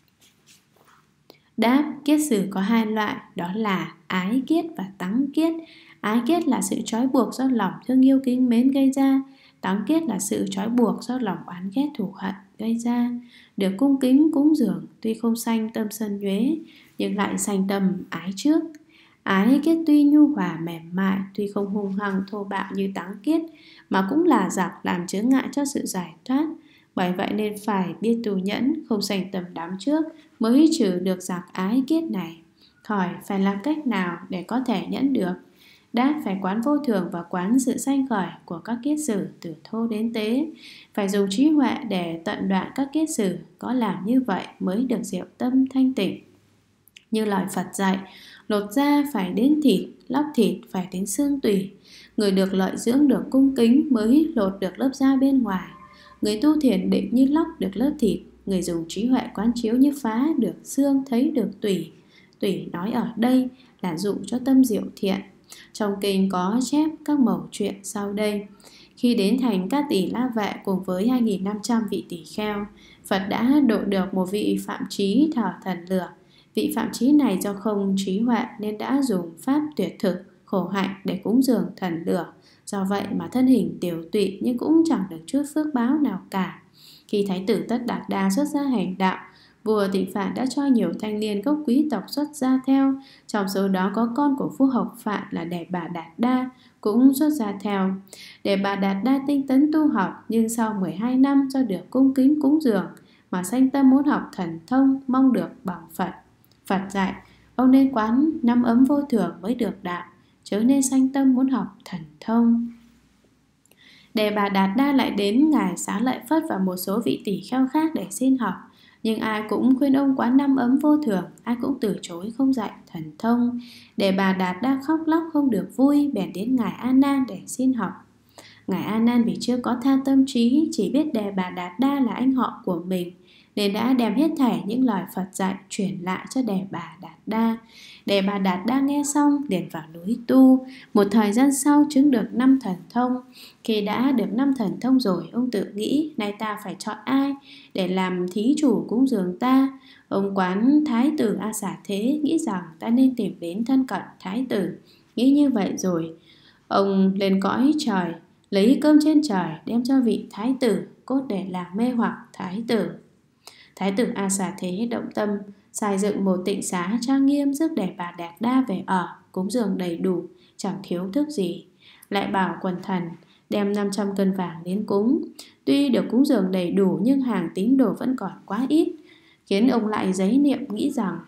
Đáp, kiết sử có hai loại, đó là ái kiết và tắng kiết. Ái kiết là sự trói buộc do lòng thương yêu kính mến gây ra. Tắng kiết là sự trói buộc do lòng oán ghét thù hận gây ra. Được cung kính cúng dường, tuy không sanh tâm sân nhuế, nhưng lại sanh tâm ái trước. Ái kiết tuy nhu hòa mềm mại, tuy không hung hăng thô bạo như tắng kiết, mà cũng là giặc làm chướng ngại cho sự giải thoát. Bởi vậy nên phải biết tu nhẫn, không sanh tâm đắm trước, mới trừ được giặc ái kiết này. Hỏi, phải làm cách nào để có thể nhẫn được? Đáp, phải quán vô thường và quán sự sanh khởi của các kiết sử từ thô đến tế. Phải dùng trí huệ để tận đoạn các kiết sử, có làm như vậy mới được diệu tâm thanh tịnh. Như lời Phật dạy, lột da phải đến thịt, lóc thịt phải đến xương tủy. Người được lợi dưỡng được cung kính mới lột được lớp da bên ngoài. Người tu thiền định như lóc được lớp thịt. Người dùng trí huệ quán chiếu như phá được xương, thấy được tủy. Tủy nói ở đây là dụ cho tâm diệu thiện. Trong kinh có chép các mẩu chuyện sau đây. Khi đến thành Cát Tỷ La Vệ cùng với 2.500 vị tỷ kheo, Phật đã độ được một vị phạm trí thờ thần lửa. Vị phạm trí này do không trí huệ nên đã dùng pháp tuyệt thực, khổ hạnh để cúng dường thần lửa. Do vậy mà thân hình tiểu tụy nhưng cũng chẳng được chút phước báo nào cả. Khi Thái tử Tất Đạt Đa xuất gia hành đạo, vua Tịnh Phạn đã cho nhiều thanh niên gốc quý tộc xuất gia theo. Trong số đó có con của vua Hộc Phạn là Đề Bà Đạt Đa cũng xuất gia theo. Đề Bà Đạt Đa tinh tấn tu học, nhưng sau 12 năm do được cung kính cúng dường mà sanh tâm muốn học thần thông, mong được bằng Phật. Phật dạy, ông nên quán 5 ấm vô thường mới được đạo, chớ nên sanh tâm muốn học thần thông. Đề Bà Đạt Đa lại đến ngài Xá Lợi Phất và một số vị tỷ kheo khác để xin học, nhưng ai cũng khuyên ông quán 5 ấm vô thường, ai cũng từ chối không dạy thần thông. Đề Bà Đạt Đa khóc lóc không được vui, bèn đến ngài A Nan để xin học. Ngài A Nan vì chưa có tha tâm trí, chỉ biết Đề Bà Đạt Đa là anh họ của mình, nên đã đem hết thảy những lời Phật dạy truyền lại cho Đề Bà Đạt Đa. Đề Bà Đạt Đa nghe xong liền vào núi tu. Một thời gian sau chứng được 5 thần thông. Khi đã được 5 thần thông rồi, ông tự nghĩ nay ta phải chọn ai để làm thí chủ cúng dường ta. Ông quán Thái tử A Xà Thế, nghĩ rằng ta nên tìm đến thân cận Thái tử. Nghĩ như vậy rồi, ông lên cõi trời, lấy cơm trên trời đem cho vị Thái tử, cốt để làm mê hoặc Thái tử. Thái tử A Xà Thế động tâm, xây dựng một tịnh xá trang nghiêm, rước Đề Bà Đạt Đa về ở, cúng dường đầy đủ, chẳng thiếu thức gì. Lại bảo quần thần đem 500 cân vàng đến cúng. Tuy được cúng dường đầy đủ nhưng hàng tín đồ vẫn còn quá ít, khiến ông lại giấy niệm nghĩ rằng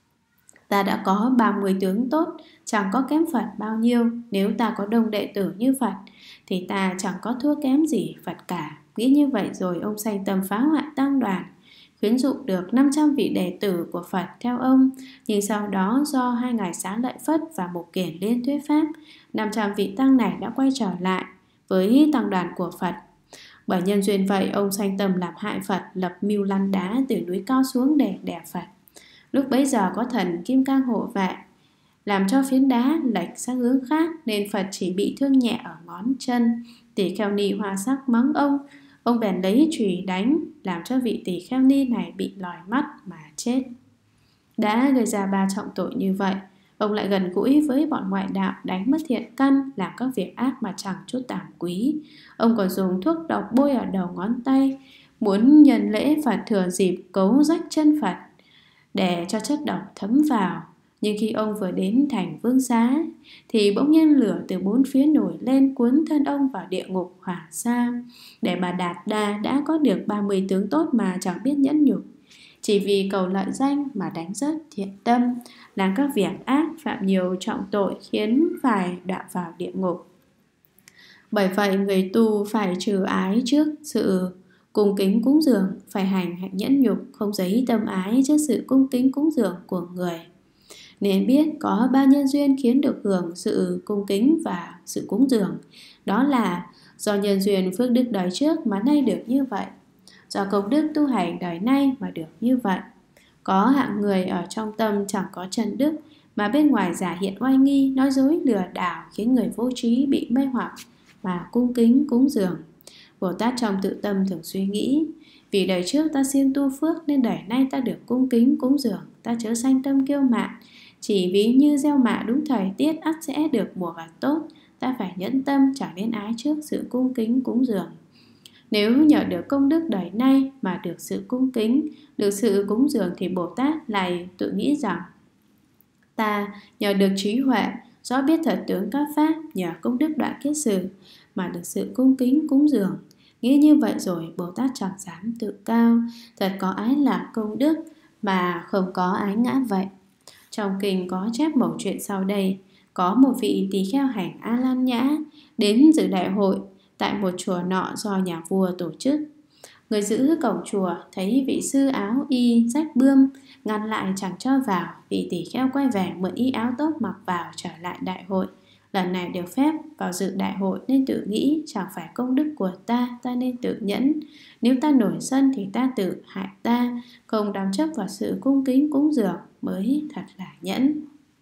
ta đã có 30 tướng tốt, chẳng có kém Phật bao nhiêu. Nếu ta có đông đệ tử như Phật thì ta chẳng có thua kém gì Phật cả. Nghĩ như vậy rồi ông sanh tâm phá hoại tăng đoàn, khuyến dụ được 500 vị đệ tử của Phật theo ông. Nhưng sau đó do 2 ngài Xá Lợi Phất và Mục Kiền lên thuyết pháp, 500 vị tăng này đã quay trở lại với tăng đoàn của Phật. Bởi nhân duyên vậy, ông sanh tâm làm hại Phật, lập mưu lăn đá từ núi cao xuống để đè Phật. Lúc bấy giờ có thần Kim Cang hộ vệ, làm cho phiến đá lệch sang hướng khác, nên Phật chỉ bị thương nhẹ ở ngón chân. Tỷ kheo ni hoa sắc mắng ông bèn lấy chùy đánh, làm cho vị tỷ kheo ni này bị lòi mắt mà chết. Đã gây ra 3 trọng tội như vậy, ông lại gần gũi với bọn ngoại đạo, đánh mất thiện căn, làm các việc ác mà chẳng chút tàm quý. Ông còn dùng thuốc độc bôi ở đầu ngón tay, muốn nhân lễ Phật thừa dịp cấu rách chân Phật. để cho chất độc thấm vào. Nhưng khi ông vừa đến thành vương xá thì bỗng nhiên lửa từ bốn phía nổi lên cuốn thân ông vào địa ngục hỏa sa. Để mà Đạt Đa đã có được 30 tướng tốt mà chẳng biết nhẫn nhục, chỉ vì cầu lợi danh mà đánh rớt thiện tâm, làm các việc ác, phạm nhiều trọng tội, khiến phải đọa vào địa ngục. Bởi vậy người tu phải trừ ái trước sự cung kính cúng dường, phải hành hạnh nhẫn nhục, không giấy tâm ái trước sự cung kính cúng dường của người. Nên biết có ba nhân duyên khiến được hưởng sự cung kính và sự cúng dường. Đó là do nhân duyên phước đức đời trước mà nay được như vậy, do công đức tu hành đời nay mà được như vậy. Có hạng người ở trong tâm chẳng có chân đức, mà bên ngoài giả hiện oai nghi, nói dối lừa đảo, khiến người vô trí bị mê hoặc mà cung kính cúng dường. Bồ Tát trong tự tâm thường suy nghĩ: vì đời trước ta siêng tu phước nên đời nay ta được cung kính cúng dường. Ta chớ sanh tâm kiêu mạn, chỉ ví như gieo mạ đúng thời tiết ắt sẽ được mùa gặt tốt. Ta phải nhẫn tâm chẳng nên ái trước sự cung kính cúng dường. Nếu nhờ được công đức đời nay mà được sự cung kính, được sự cúng dường, thì Bồ Tát lại tự nghĩ rằng: ta nhờ được trí huệ, rõ biết thật tướng các pháp, nhờ công đức đoạn kiết sử mà được sự cung kính cúng dường. Nghĩ như vậy rồi, Bồ Tát chẳng dám tự cao, thật có ái lạc công đức mà không có ái ngã vậy. Trong kinh có chép mẩu chuyện sau đây. Có một vị tỳ kheo hành A Lan Nhã đến dự đại hội tại một chùa nọ do nhà vua tổ chức. Người giữ cổng chùa thấy vị sư áo y rách bươm, ngăn lại chẳng cho vào. Vị tỳ kheo quay về mượn y áo tốt mặc vào, trở lại đại hội. Lần này được phép vào dự đại hội nên tự nghĩ: chẳng phải công đức của ta, ta nên tự nhẫn. Nếu ta nổi sân thì ta tự hại ta, không đắm chấp vào sự cung kính cúng dường mới thật là nhẫn.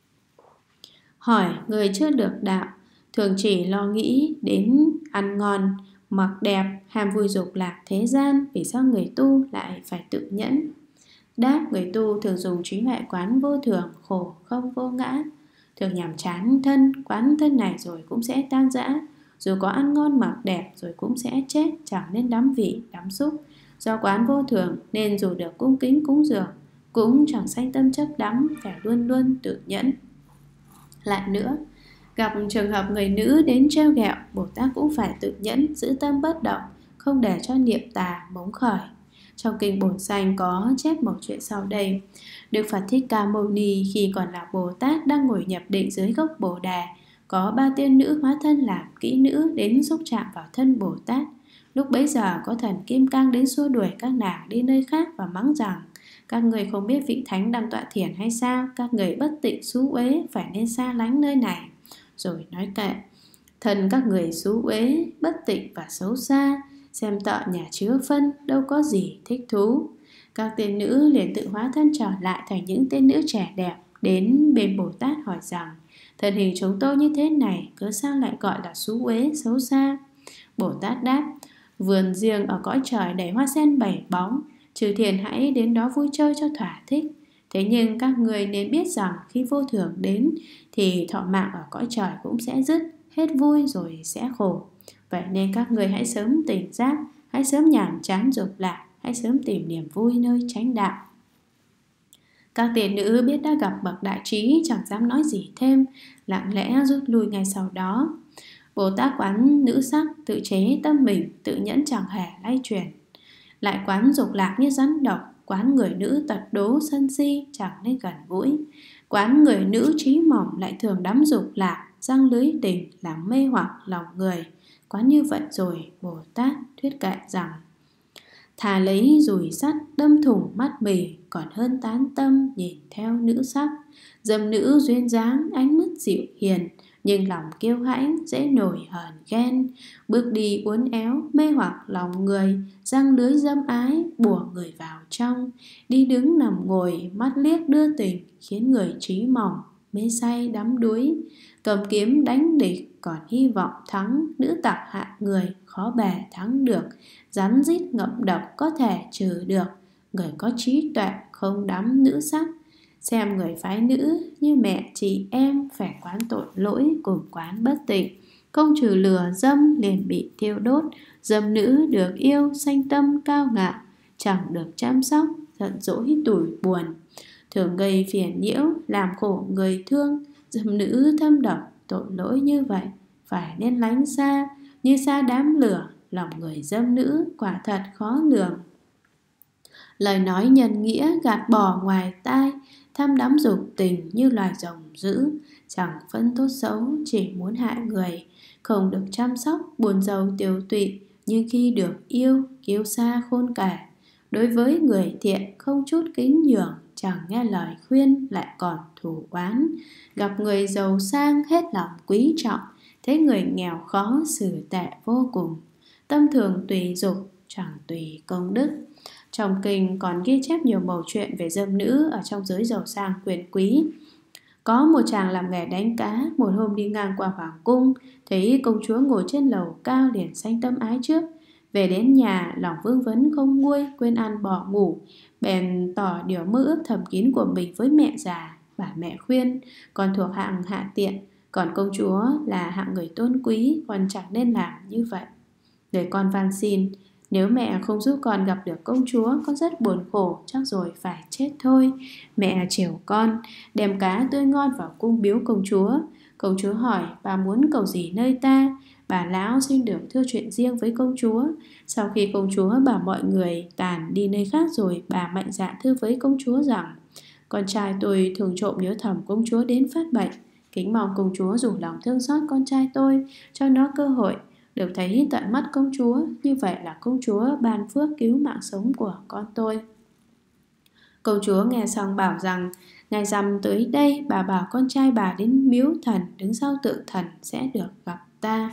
Hỏi người chưa được đạo, thường chỉ lo nghĩ đến ăn ngon, mặc đẹp, ham vui dục lạc thế gian, vì sao người tu lại phải tự nhẫn? Đáp: người tu thường dùng trí huệ quán vô thường, khổ không vô ngã. Thường nhàm chán thân, quán thân này rồi cũng sẽ tan rã. Dù có ăn ngon mặc đẹp rồi cũng sẽ chết, chẳng nên đắm vị, đắm xúc. Do quán vô thường nên dù được cung kính cúng dường cũng chẳng sanh tâm chấp đắm, phải luôn luôn tự nhẫn. Lại nữa, gặp trường hợp người nữ đến trêu ghẹo, Bồ Tát cũng phải tự nhẫn, giữ tâm bất động, không để cho niệm tà bống khởi. Trong kinh Bổn Sanh có chép một chuyện sau đây. Đức Phật Thích Ca Mâu Ni khi còn là Bồ Tát đang ngồi nhập định dưới gốc Bồ Đề, có ba tiên nữ hóa thân làm kỹ nữ đến xúc chạm vào thân Bồ Tát. Lúc bấy giờ có thần Kim Cang đến xua đuổi các nàng đi nơi khác và mắng rằng: các người không biết vị thánh đang tọa thiền hay sao? Các người bất tịnh xú uế, phải nên xa lánh nơi này. Rồi nói kệ: thân các người xú uế, bất tịnh và xấu xa, xem tợ nhà chứa phân, đâu có gì thích thú. Các tiên nữ liền tự hóa thân trở lại thành những tiên nữ trẻ đẹp, đến bên Bồ Tát hỏi rằng: thân hình chúng tôi như thế này, cớ sao lại gọi là xú uế, xấu xa? Bồ Tát đáp: vườn riêng ở cõi trời đầy hoa sen bảy bóng, chư thiền hãy đến đó vui chơi cho thỏa thích. Thế nhưng các người nên biết rằng khi vô thường đến thì thọ mạng ở cõi trời cũng sẽ dứt, hết vui rồi sẽ khổ. Vậy nên các người hãy sớm tỉnh giác, hãy sớm nhàm chán dục lạc, hãy sớm tìm niềm vui nơi chánh đạo. Các tiên nữ biết đã gặp bậc đại trí, chẳng dám nói gì thêm, lặng lẽ rút lui ngay sau đó. Bồ Tát quán nữ sắc, tự chế tâm mình, tự nhẫn chẳng hề lay chuyển. Lại quán dục lạc như rắn độc, quán người nữ tật đố sân si, chẳng nên gần gũi. Quán người nữ trí mỏng lại thường đắm dục lạc, răng lưới tình làm mê hoặc lòng người. Quán như vậy rồi, Bồ Tát thuyết kệ rằng: thà lấy dùi sắt đâm thủng mắt mì, còn hơn tán tâm nhìn theo nữ sắc. Dâm nữ duyên dáng ánh mắt dịu hiền, nhưng lòng kiêu hãnh dễ nổi hờn ghen. Bước đi uốn éo mê hoặc lòng người, răng lưới dâm ái bủa người vào trong. Đi đứng nằm ngồi mắt liếc đưa tình, khiến người trí mỏng mê say đắm đuối. Cầm kiếm đánh địch còn hy vọng thắng, nữ tặc hạ người khó bề thắng được. Rắn rít ngậm độc có thể trừ được, người có trí tuệ không đắm nữ sắc. Xem người phái nữ như mẹ chị em, phải quán tội lỗi cùng quán bất tịnh. Không trừ lừa dâm liền bị thiêu đốt, dâm nữ được yêu sanh tâm cao ngạo, chẳng được chăm sóc giận dỗi tủi buồn. thường gây phiền nhiễu, làm khổ người thương. Dâm nữ thâm độc, tội lỗi như vậy phải nên lánh xa, như xa đám lửa. Lòng người dâm nữ quả thật khó lường. Lời nói nhân nghĩa gạt bỏ ngoài tai, tham đắm dục tình như loài rồng dữ. Chẳng phân tốt xấu, chỉ muốn hại người. Không được chăm sóc, buồn rầu tiêu tụy, nhưng khi được yêu, kiêu sa khôn kể. Đối với người thiện không chút kính nhường, chẳng nghe lời khuyên lại còn thù oán. Gặp người giàu sang hết lòng quý trọng, thấy người nghèo khó xử tệ vô cùng. Tâm thường tùy dục, chẳng tùy công đức. Trong kinh còn ghi chép nhiều mẩu chuyện về dâm nữ ở trong giới giàu sang quyền quý. Có một chàng làm nghề đánh cá, một hôm đi ngang qua hoàng cung, thấy công chúa ngồi trên lầu cao liền sanh tâm ái trước. Về đến nhà, lòng vương vấn không nguôi, quên ăn bỏ ngủ, bèn tỏ điều mơ ước thầm kín của mình với mẹ già. Bà mẹ khuyên, con thuộc hạng hạ tiện, còn công chúa là hạng người tôn quý, con chẳng nên làm như vậy. Để con van xin, nếu mẹ không giúp con gặp được công chúa, con rất buồn khổ, chắc rồi phải chết thôi. Mẹ chiều con, đem cá tươi ngon vào cung biếu công chúa. Công chúa hỏi, bà muốn cầu gì nơi ta? Bà lão xin được thưa chuyện riêng với công chúa. Sau khi công chúa bảo mọi người tàn đi nơi khác rồi, bà mạnh dạn thưa với công chúa rằng, con trai tôi thường trộm nhớ thầm công chúa đến phát bệnh. Kính mong công chúa dùng lòng thương xót con trai tôi, cho nó cơ hội được thấy tận mắt công chúa. Như vậy là công chúa ban phước cứu mạng sống của con tôi. Công chúa nghe xong bảo rằng, ngày rằm tới đây bà bảo con trai bà đến miếu thần, đứng sau tượng thần sẽ được gặp ta.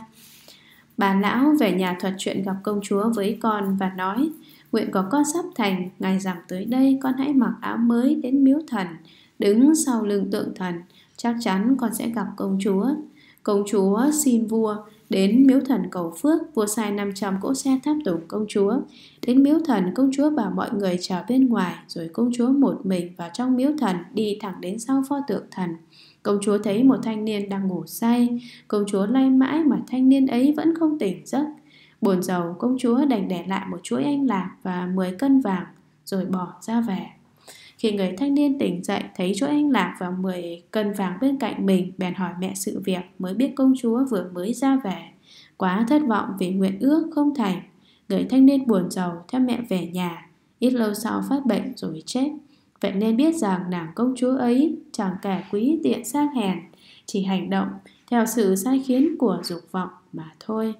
Bà lão về nhà thuật chuyện gặp công chúa với con và nói, nguyện của con sắp thành, ngày rằm tới đây con hãy mặc áo mới đến miếu thần, đứng sau lưng tượng thần, chắc chắn con sẽ gặp công chúa. Công chúa xin vua đến miếu thần cầu phước. Vua sai 500 cỗ xe tháp tùng công chúa. Đến miếu thần, công chúa bảo mọi người chờ bên ngoài, rồi công chúa một mình vào trong miếu thần, đi thẳng đến sau pho tượng thần. Công chúa thấy một thanh niên đang ngủ say. Công chúa lay mãi mà thanh niên ấy vẫn không tỉnh giấc. Buồn rầu, công chúa đành để lại một chuỗi anh lạc và 10 cân vàng, rồi bỏ ra về. Khi người thanh niên tỉnh dậy, thấy chuỗi anh lạc và 10 cân vàng bên cạnh mình, bèn hỏi mẹ sự việc, mới biết công chúa vừa mới ra về. Quá thất vọng vì nguyện ước không thành, người thanh niên buồn rầu theo mẹ về nhà. Ít lâu sau phát bệnh rồi chết. Vậy nên biết rằng nàng công chúa ấy chẳng kẻ quý tiện sang hèn, chỉ hành động theo sự sai khiến của dục vọng mà thôi.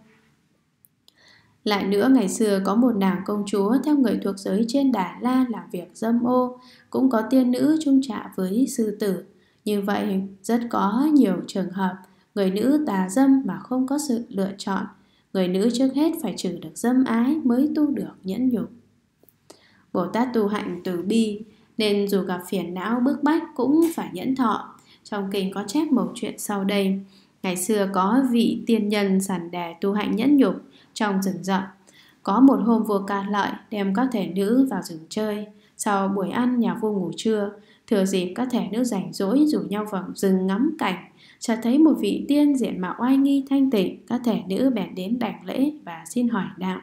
Lại nữa, ngày xưa có một nàng công chúa theo người thuộc giới trên Đà La làm việc dâm ô, cũng có tiên nữ chung trạ với sư tử. Như vậy rất có nhiều trường hợp người nữ tà dâm mà không có sự lựa chọn. Người nữ trước hết phải trừ được dâm ái mới tu được nhẫn nhục. Bồ Tát tu hạnh từ bi, nên dù gặp phiền não bức bách cũng phải nhẫn thọ. Trong kinh có chép mẩu chuyện sau đây. Ngày xưa có vị tiên nhân sẵn đề tu hạnh nhẫn nhục trong rừng rậm. Có một hôm vua Ca Lợi đem các thể nữ vào rừng chơi. Sau buổi ăn, nhà vua ngủ trưa, thừa dịp các thể nữ rảnh rỗi rủ nhau vào rừng ngắm cảnh. Chợt thấy một vị tiên diện mạo oai nghi thanh tịnh. Các thể nữ bèn đến đảnh lễ và xin hỏi đạo.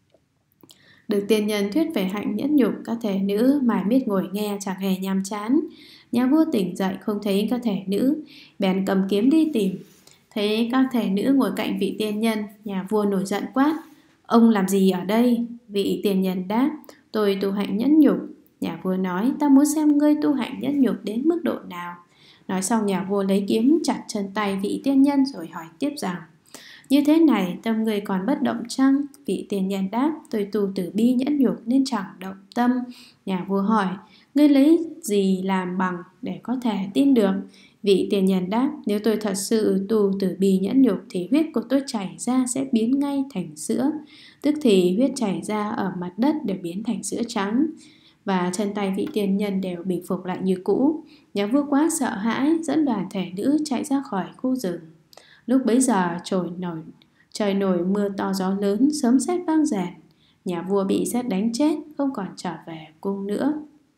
Được tiên nhân thuyết về hạnh nhẫn nhục, các thể nữ mải miết ngồi nghe chẳng hề nhàm chán. Nhà vua tỉnh dậy không thấy các thể nữ, bèn cầm kiếm đi tìm. Thấy các thể nữ ngồi cạnh vị tiên nhân, nhà vua nổi giận quát: Ông làm gì ở đây? Vị tiên nhân đáp: Tôi tu hạnh nhẫn nhục. Nhà vua nói: Ta muốn xem ngươi tu hạnh nhẫn nhục đến mức độ nào. Nói xong, nhà vua lấy kiếm chặt chân tay vị tiên nhân rồi hỏi tiếp rằng: Như thế này tâm ngươi còn bất động chăng? Vị tiên nhân đáp: Tôi tu từ bi nhẫn nhục nên chẳng động tâm. Nhà vua hỏi: Ngươi lấy gì làm bằng để có thể tin được? Vị tiên nhân đáp: Nếu tôi thật sự tu từ bi nhẫn nhục thì huyết của tôi chảy ra sẽ biến ngay thành sữa. Tức thì huyết chảy ra ở mặt đất đều biến thành sữa trắng, và chân tay vị tiên nhân đều bình phục lại như cũ. Nhà vua quá sợ hãi, dẫn đoàn thể nữ chạy ra khỏi khu rừng. Lúc bấy giờ trời nổi mưa to gió lớn, sấm sét vang rền. Nhà vua bị sét đánh chết, không còn trở về cung nữa.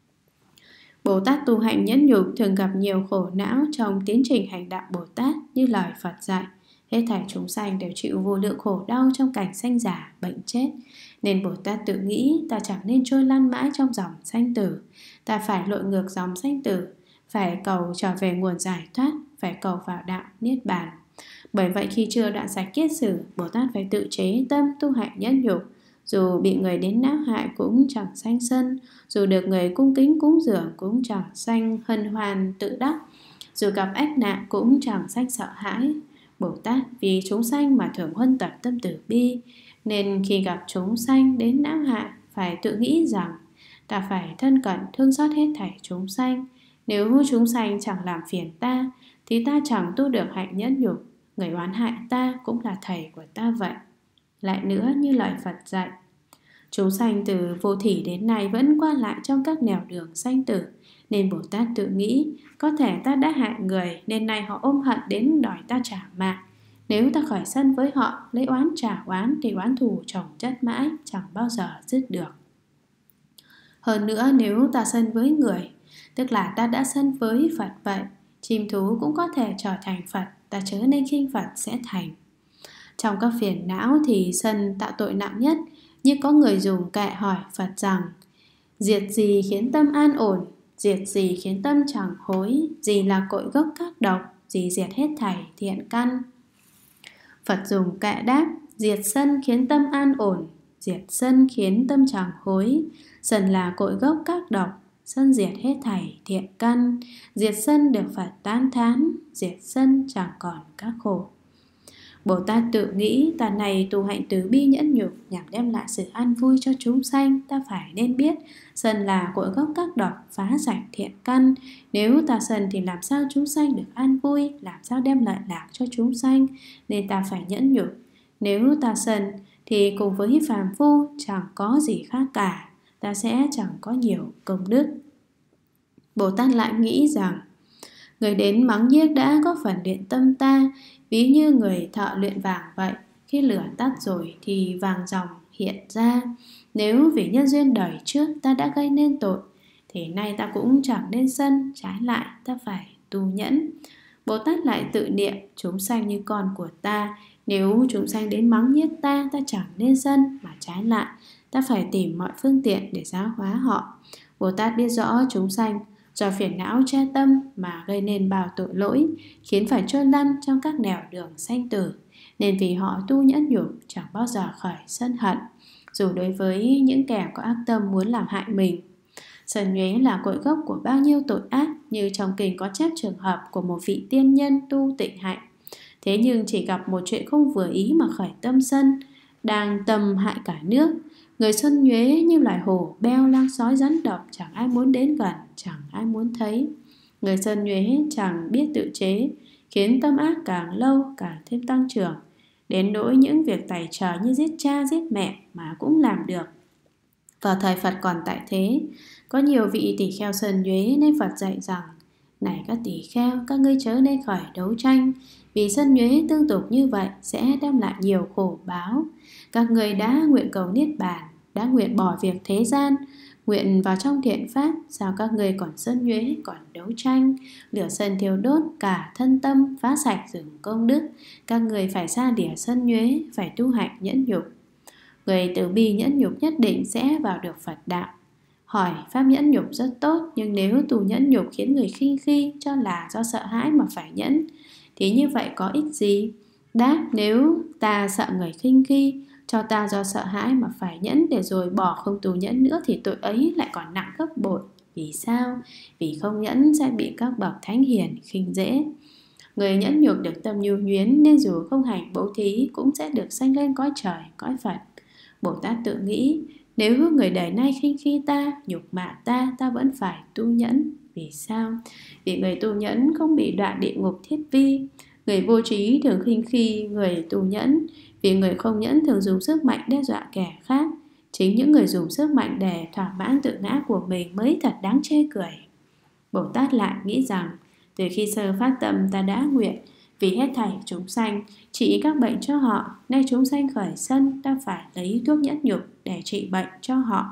Bồ Tát tu hạnh nhẫn nhục thường gặp nhiều khổ não trong tiến trình hành đạo Bồ Tát như lời Phật dạy. Hết thảy chúng sanh đều chịu vô lượng khổ đau trong cảnh sanh già, bệnh chết. Nên Bồ Tát tự nghĩ ta chẳng nên trôi lăn mãi trong dòng sanh tử. Ta phải lội ngược dòng sanh tử, phải cầu trở về nguồn giải thoát, phải cầu vào đạo Niết Bàn. Bởi vậy khi chưa đoạn sạch kiết sử, Bồ Tát phải tự chế tâm tu hạnh nhẫn nhục. Dù bị người đến não hại cũng chẳng sanh sân, dù được người cung kính cúng dường cũng chẳng sanh hân hoan tự đắc, dù gặp ách nạn cũng chẳng sanh sợ hãi. Bồ Tát vì chúng sanh mà thường huân tập tâm từ bi, nên khi gặp chúng sanh đến não hại phải tự nghĩ rằng ta phải thân cận thương xót hết thảy chúng sanh. Nếu chúng sanh chẳng làm phiền ta thì ta chẳng tu được hạnh nhẫn nhục. Người oán hại ta cũng là thầy của ta vậy. Lại nữa, như lời Phật dạy, chúng sanh từ vô thỉ đến nay vẫn qua lại trong các nẻo đường sanh tử. Nên Bồ Tát tự nghĩ có thể ta đã hại người, nên nay họ ôm hận đến đòi ta trả mạng. Nếu ta khởi sân với họ, lấy oán trả oán thì oán thù chồng chất mãi, chẳng bao giờ dứt được. Hơn nữa, nếu ta sân với người, tức là ta đã sân với Phật vậy. Chim thú cũng có thể trở thành Phật, ta chớ nên khinh Phật sẽ thành. Trong các phiền não thì sân tạo tội nặng nhất. Như có người dùng kệ hỏi Phật rằng: diệt gì khiến tâm an ổn, diệt gì khiến tâm chẳng hối, gì là cội gốc các độc, gì diệt hết thảy thiện căn. Phật dùng kệ đáp: diệt sân khiến tâm an ổn, diệt sân khiến tâm chẳng hối. Sân là cội gốc các độc, sân diệt hết thảy thiện căn. Diệt sân được Phật tán thán, diệt sân chẳng còn các khổ. Bồ Tát tự nghĩ ta này tu hạnh từ bi nhẫn nhục nhằm đem lại sự an vui cho chúng sanh. Ta phải nên biết sân là cội gốc các độc, phá sạch thiện căn. Nếu ta sân thì làm sao chúng sanh được an vui, làm sao đem lợi lạc cho chúng sanh. Nên ta phải nhẫn nhục. Nếu ta sân thì cùng với phàm phu chẳng có gì khác cả, ta sẽ chẳng có nhiều công đức. Bồ Tát lại nghĩ rằng người đến mắng nhiếc đã có phần luyện tâm ta, ví như người thợ luyện vàng vậy. Khi lửa tắt rồi thì vàng ròng hiện ra. Nếu vì nhân duyên đời trước ta đã gây nên tội, thì nay ta cũng chẳng nên sân, trái lại ta phải tu nhẫn. Bồ Tát lại tự niệm chúng sanh như con của ta. Nếu chúng sanh đến mắng nhiếc ta, ta chẳng nên sân, mà trái lại ta phải tìm mọi phương tiện để giáo hóa họ. Bồ Tát biết rõ chúng sanh do phiền não che tâm mà gây nên bao tội lỗi, khiến phải trôi lăn trong các nẻo đường sanh tử. Nên vì họ tu nhẫn nhục chẳng bao giờ khởi sân hận, dù đối với những kẻ có ác tâm muốn làm hại mình. Sân nhuế là cội gốc của bao nhiêu tội ác, như trong kinh có chép trường hợp của một vị tiên nhân tu tịnh hạnh. Thế nhưng chỉ gặp một chuyện không vừa ý mà khởi tâm sân, đang tầm hại cả nước. Người sân nhuế như loài hổ, beo, lang sói, rắn độc, chẳng ai muốn đến gần, chẳng ai muốn thấy. Người sân nhuế chẳng biết tự chế, khiến tâm ác càng lâu càng thêm tăng trưởng, đến nỗi những việc tày trời như giết cha giết mẹ mà cũng làm được. Vào thời Phật còn tại thế, có nhiều vị tỳ kheo sân nhuế, nên Phật dạy rằng: này các tỳ kheo, các ngươi chớ nên khởi đấu tranh, vì sân nhuế tương tục như vậy sẽ đem lại nhiều khổ báo. Các người đã nguyện cầu Niết Bàn, đã nguyện bỏ việc thế gian, nguyện vào trong thiện pháp, sao các người còn sân nhuế, còn đấu tranh? Lửa sân thiêu đốt cả thân tâm, phá sạch rừng công đức. Các người phải xa đỉa sân nhuế, phải tu hạnh nhẫn nhục. Người từ bi nhẫn nhục nhất định sẽ vào được Phật đạo. Hỏi, pháp nhẫn nhục rất tốt, nhưng nếu tu nhẫn nhục khiến người khinh khi, cho là do sợ hãi mà phải nhẫn, thì như vậy có ích gì? Đáp, nếu ta sợ người khinh khi, cho ta do sợ hãi mà phải nhẫn, để rồi bỏ không tu nhẫn nữa, thì tội ấy lại còn nặng gấp bội. Vì sao? Vì không nhẫn sẽ bị các bậc thánh hiền khinh dễ. Người nhẫn nhục được tâm nhu nhuyến, nên dù không hành bố thí cũng sẽ được sanh lên cõi trời, cõi Phật. Bồ Tát tự nghĩ, nếu người đời nay khinh khi ta, nhục mạ ta, ta vẫn phải tu nhẫn. Vì sao? Vì người tu nhẫn không bị đọa địa ngục thiết vi. Người vô trí thường khinh khi người tu nhẫn, vì người không nhẫn thường dùng sức mạnh đe dọa kẻ khác. Chính những người dùng sức mạnh để thỏa mãn tự ngã của mình mới thật đáng chê cười. Bồ Tát lại nghĩ rằng, từ khi sơ phát tâm ta đã nguyện vì hết thảy chúng sanh, trị các bệnh cho họ. Nay chúng sanh khởi sân, ta phải lấy thuốc nhẫn nhục để trị bệnh cho họ.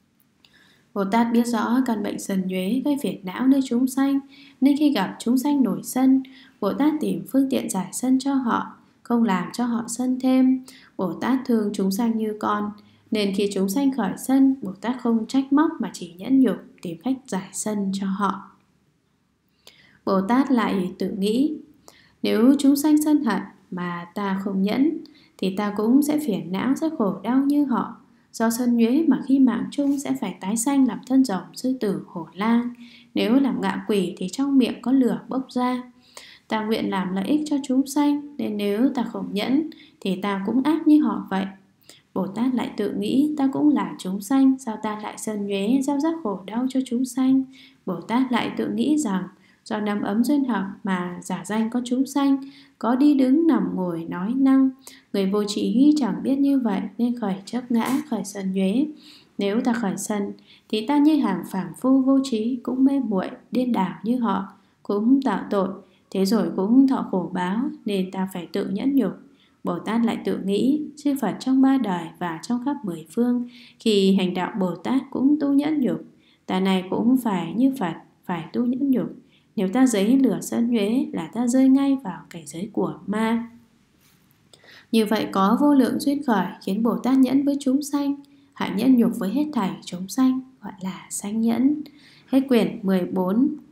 Bồ Tát biết rõ căn bệnh sân nhuế gây phiền não nơi chúng sanh, nên khi gặp chúng sanh nổi sân, Bồ Tát tìm phương tiện giải sân cho họ. không làm cho họ sân thêm. Bồ Tát thương chúng sanh như con, nên khi chúng sanh khởi sân, Bồ Tát không trách móc mà chỉ nhẫn nhục tìm cách giải sân cho họ. Bồ Tát lại tự nghĩ, nếu chúng sanh sân hận mà ta không nhẫn, thì ta cũng sẽ phiền não, sẽ khổ đau như họ. Do sân nhuế mà khi mạng chung sẽ phải tái sanh làm thân rồng, sư tử, hổ lang. Nếu làm ngạ quỷ thì trong miệng có lửa bốc ra. Ta nguyện làm lợi ích cho chúng sanh, nên nếu ta không nhẫn thì ta cũng ác như họ vậy. Bồ Tát lại tự nghĩ, ta cũng là chúng sanh, sao ta lại sân nhuế gieo rắc khổ đau cho chúng sanh. Bồ Tát lại tự nghĩ rằng, do nắm ấm duyên hợp mà giả danh có chúng sanh, có đi đứng nằm ngồi nói năng. Người vô trí chẳng biết như vậy nên khởi chấp ngã, khởi sân nhuế. Nếu ta khởi sân thì ta như hàng phàm phu vô trí, cũng mê muội điên đảo như họ, cũng tạo tội, thế rồi cũng thọ khổ báo, nên ta phải tự nhẫn nhục. Bồ Tát lại tự nghĩ, chư Phật trong 3 đời và trong khắp 10 phương, khi hành đạo Bồ Tát cũng tu nhẫn nhục. Ta này cũng phải như Phật, phải tu nhẫn nhục. Nếu ta dấy lửa sân nhuế là ta rơi ngay vào cảnh giới của ma. Như vậy có vô lượng duyên khởi khiến Bồ Tát nhẫn với chúng sanh, hạnh nhẫn nhục với hết thảy chúng sanh, gọi là sanh nhẫn. Hết quyển 14.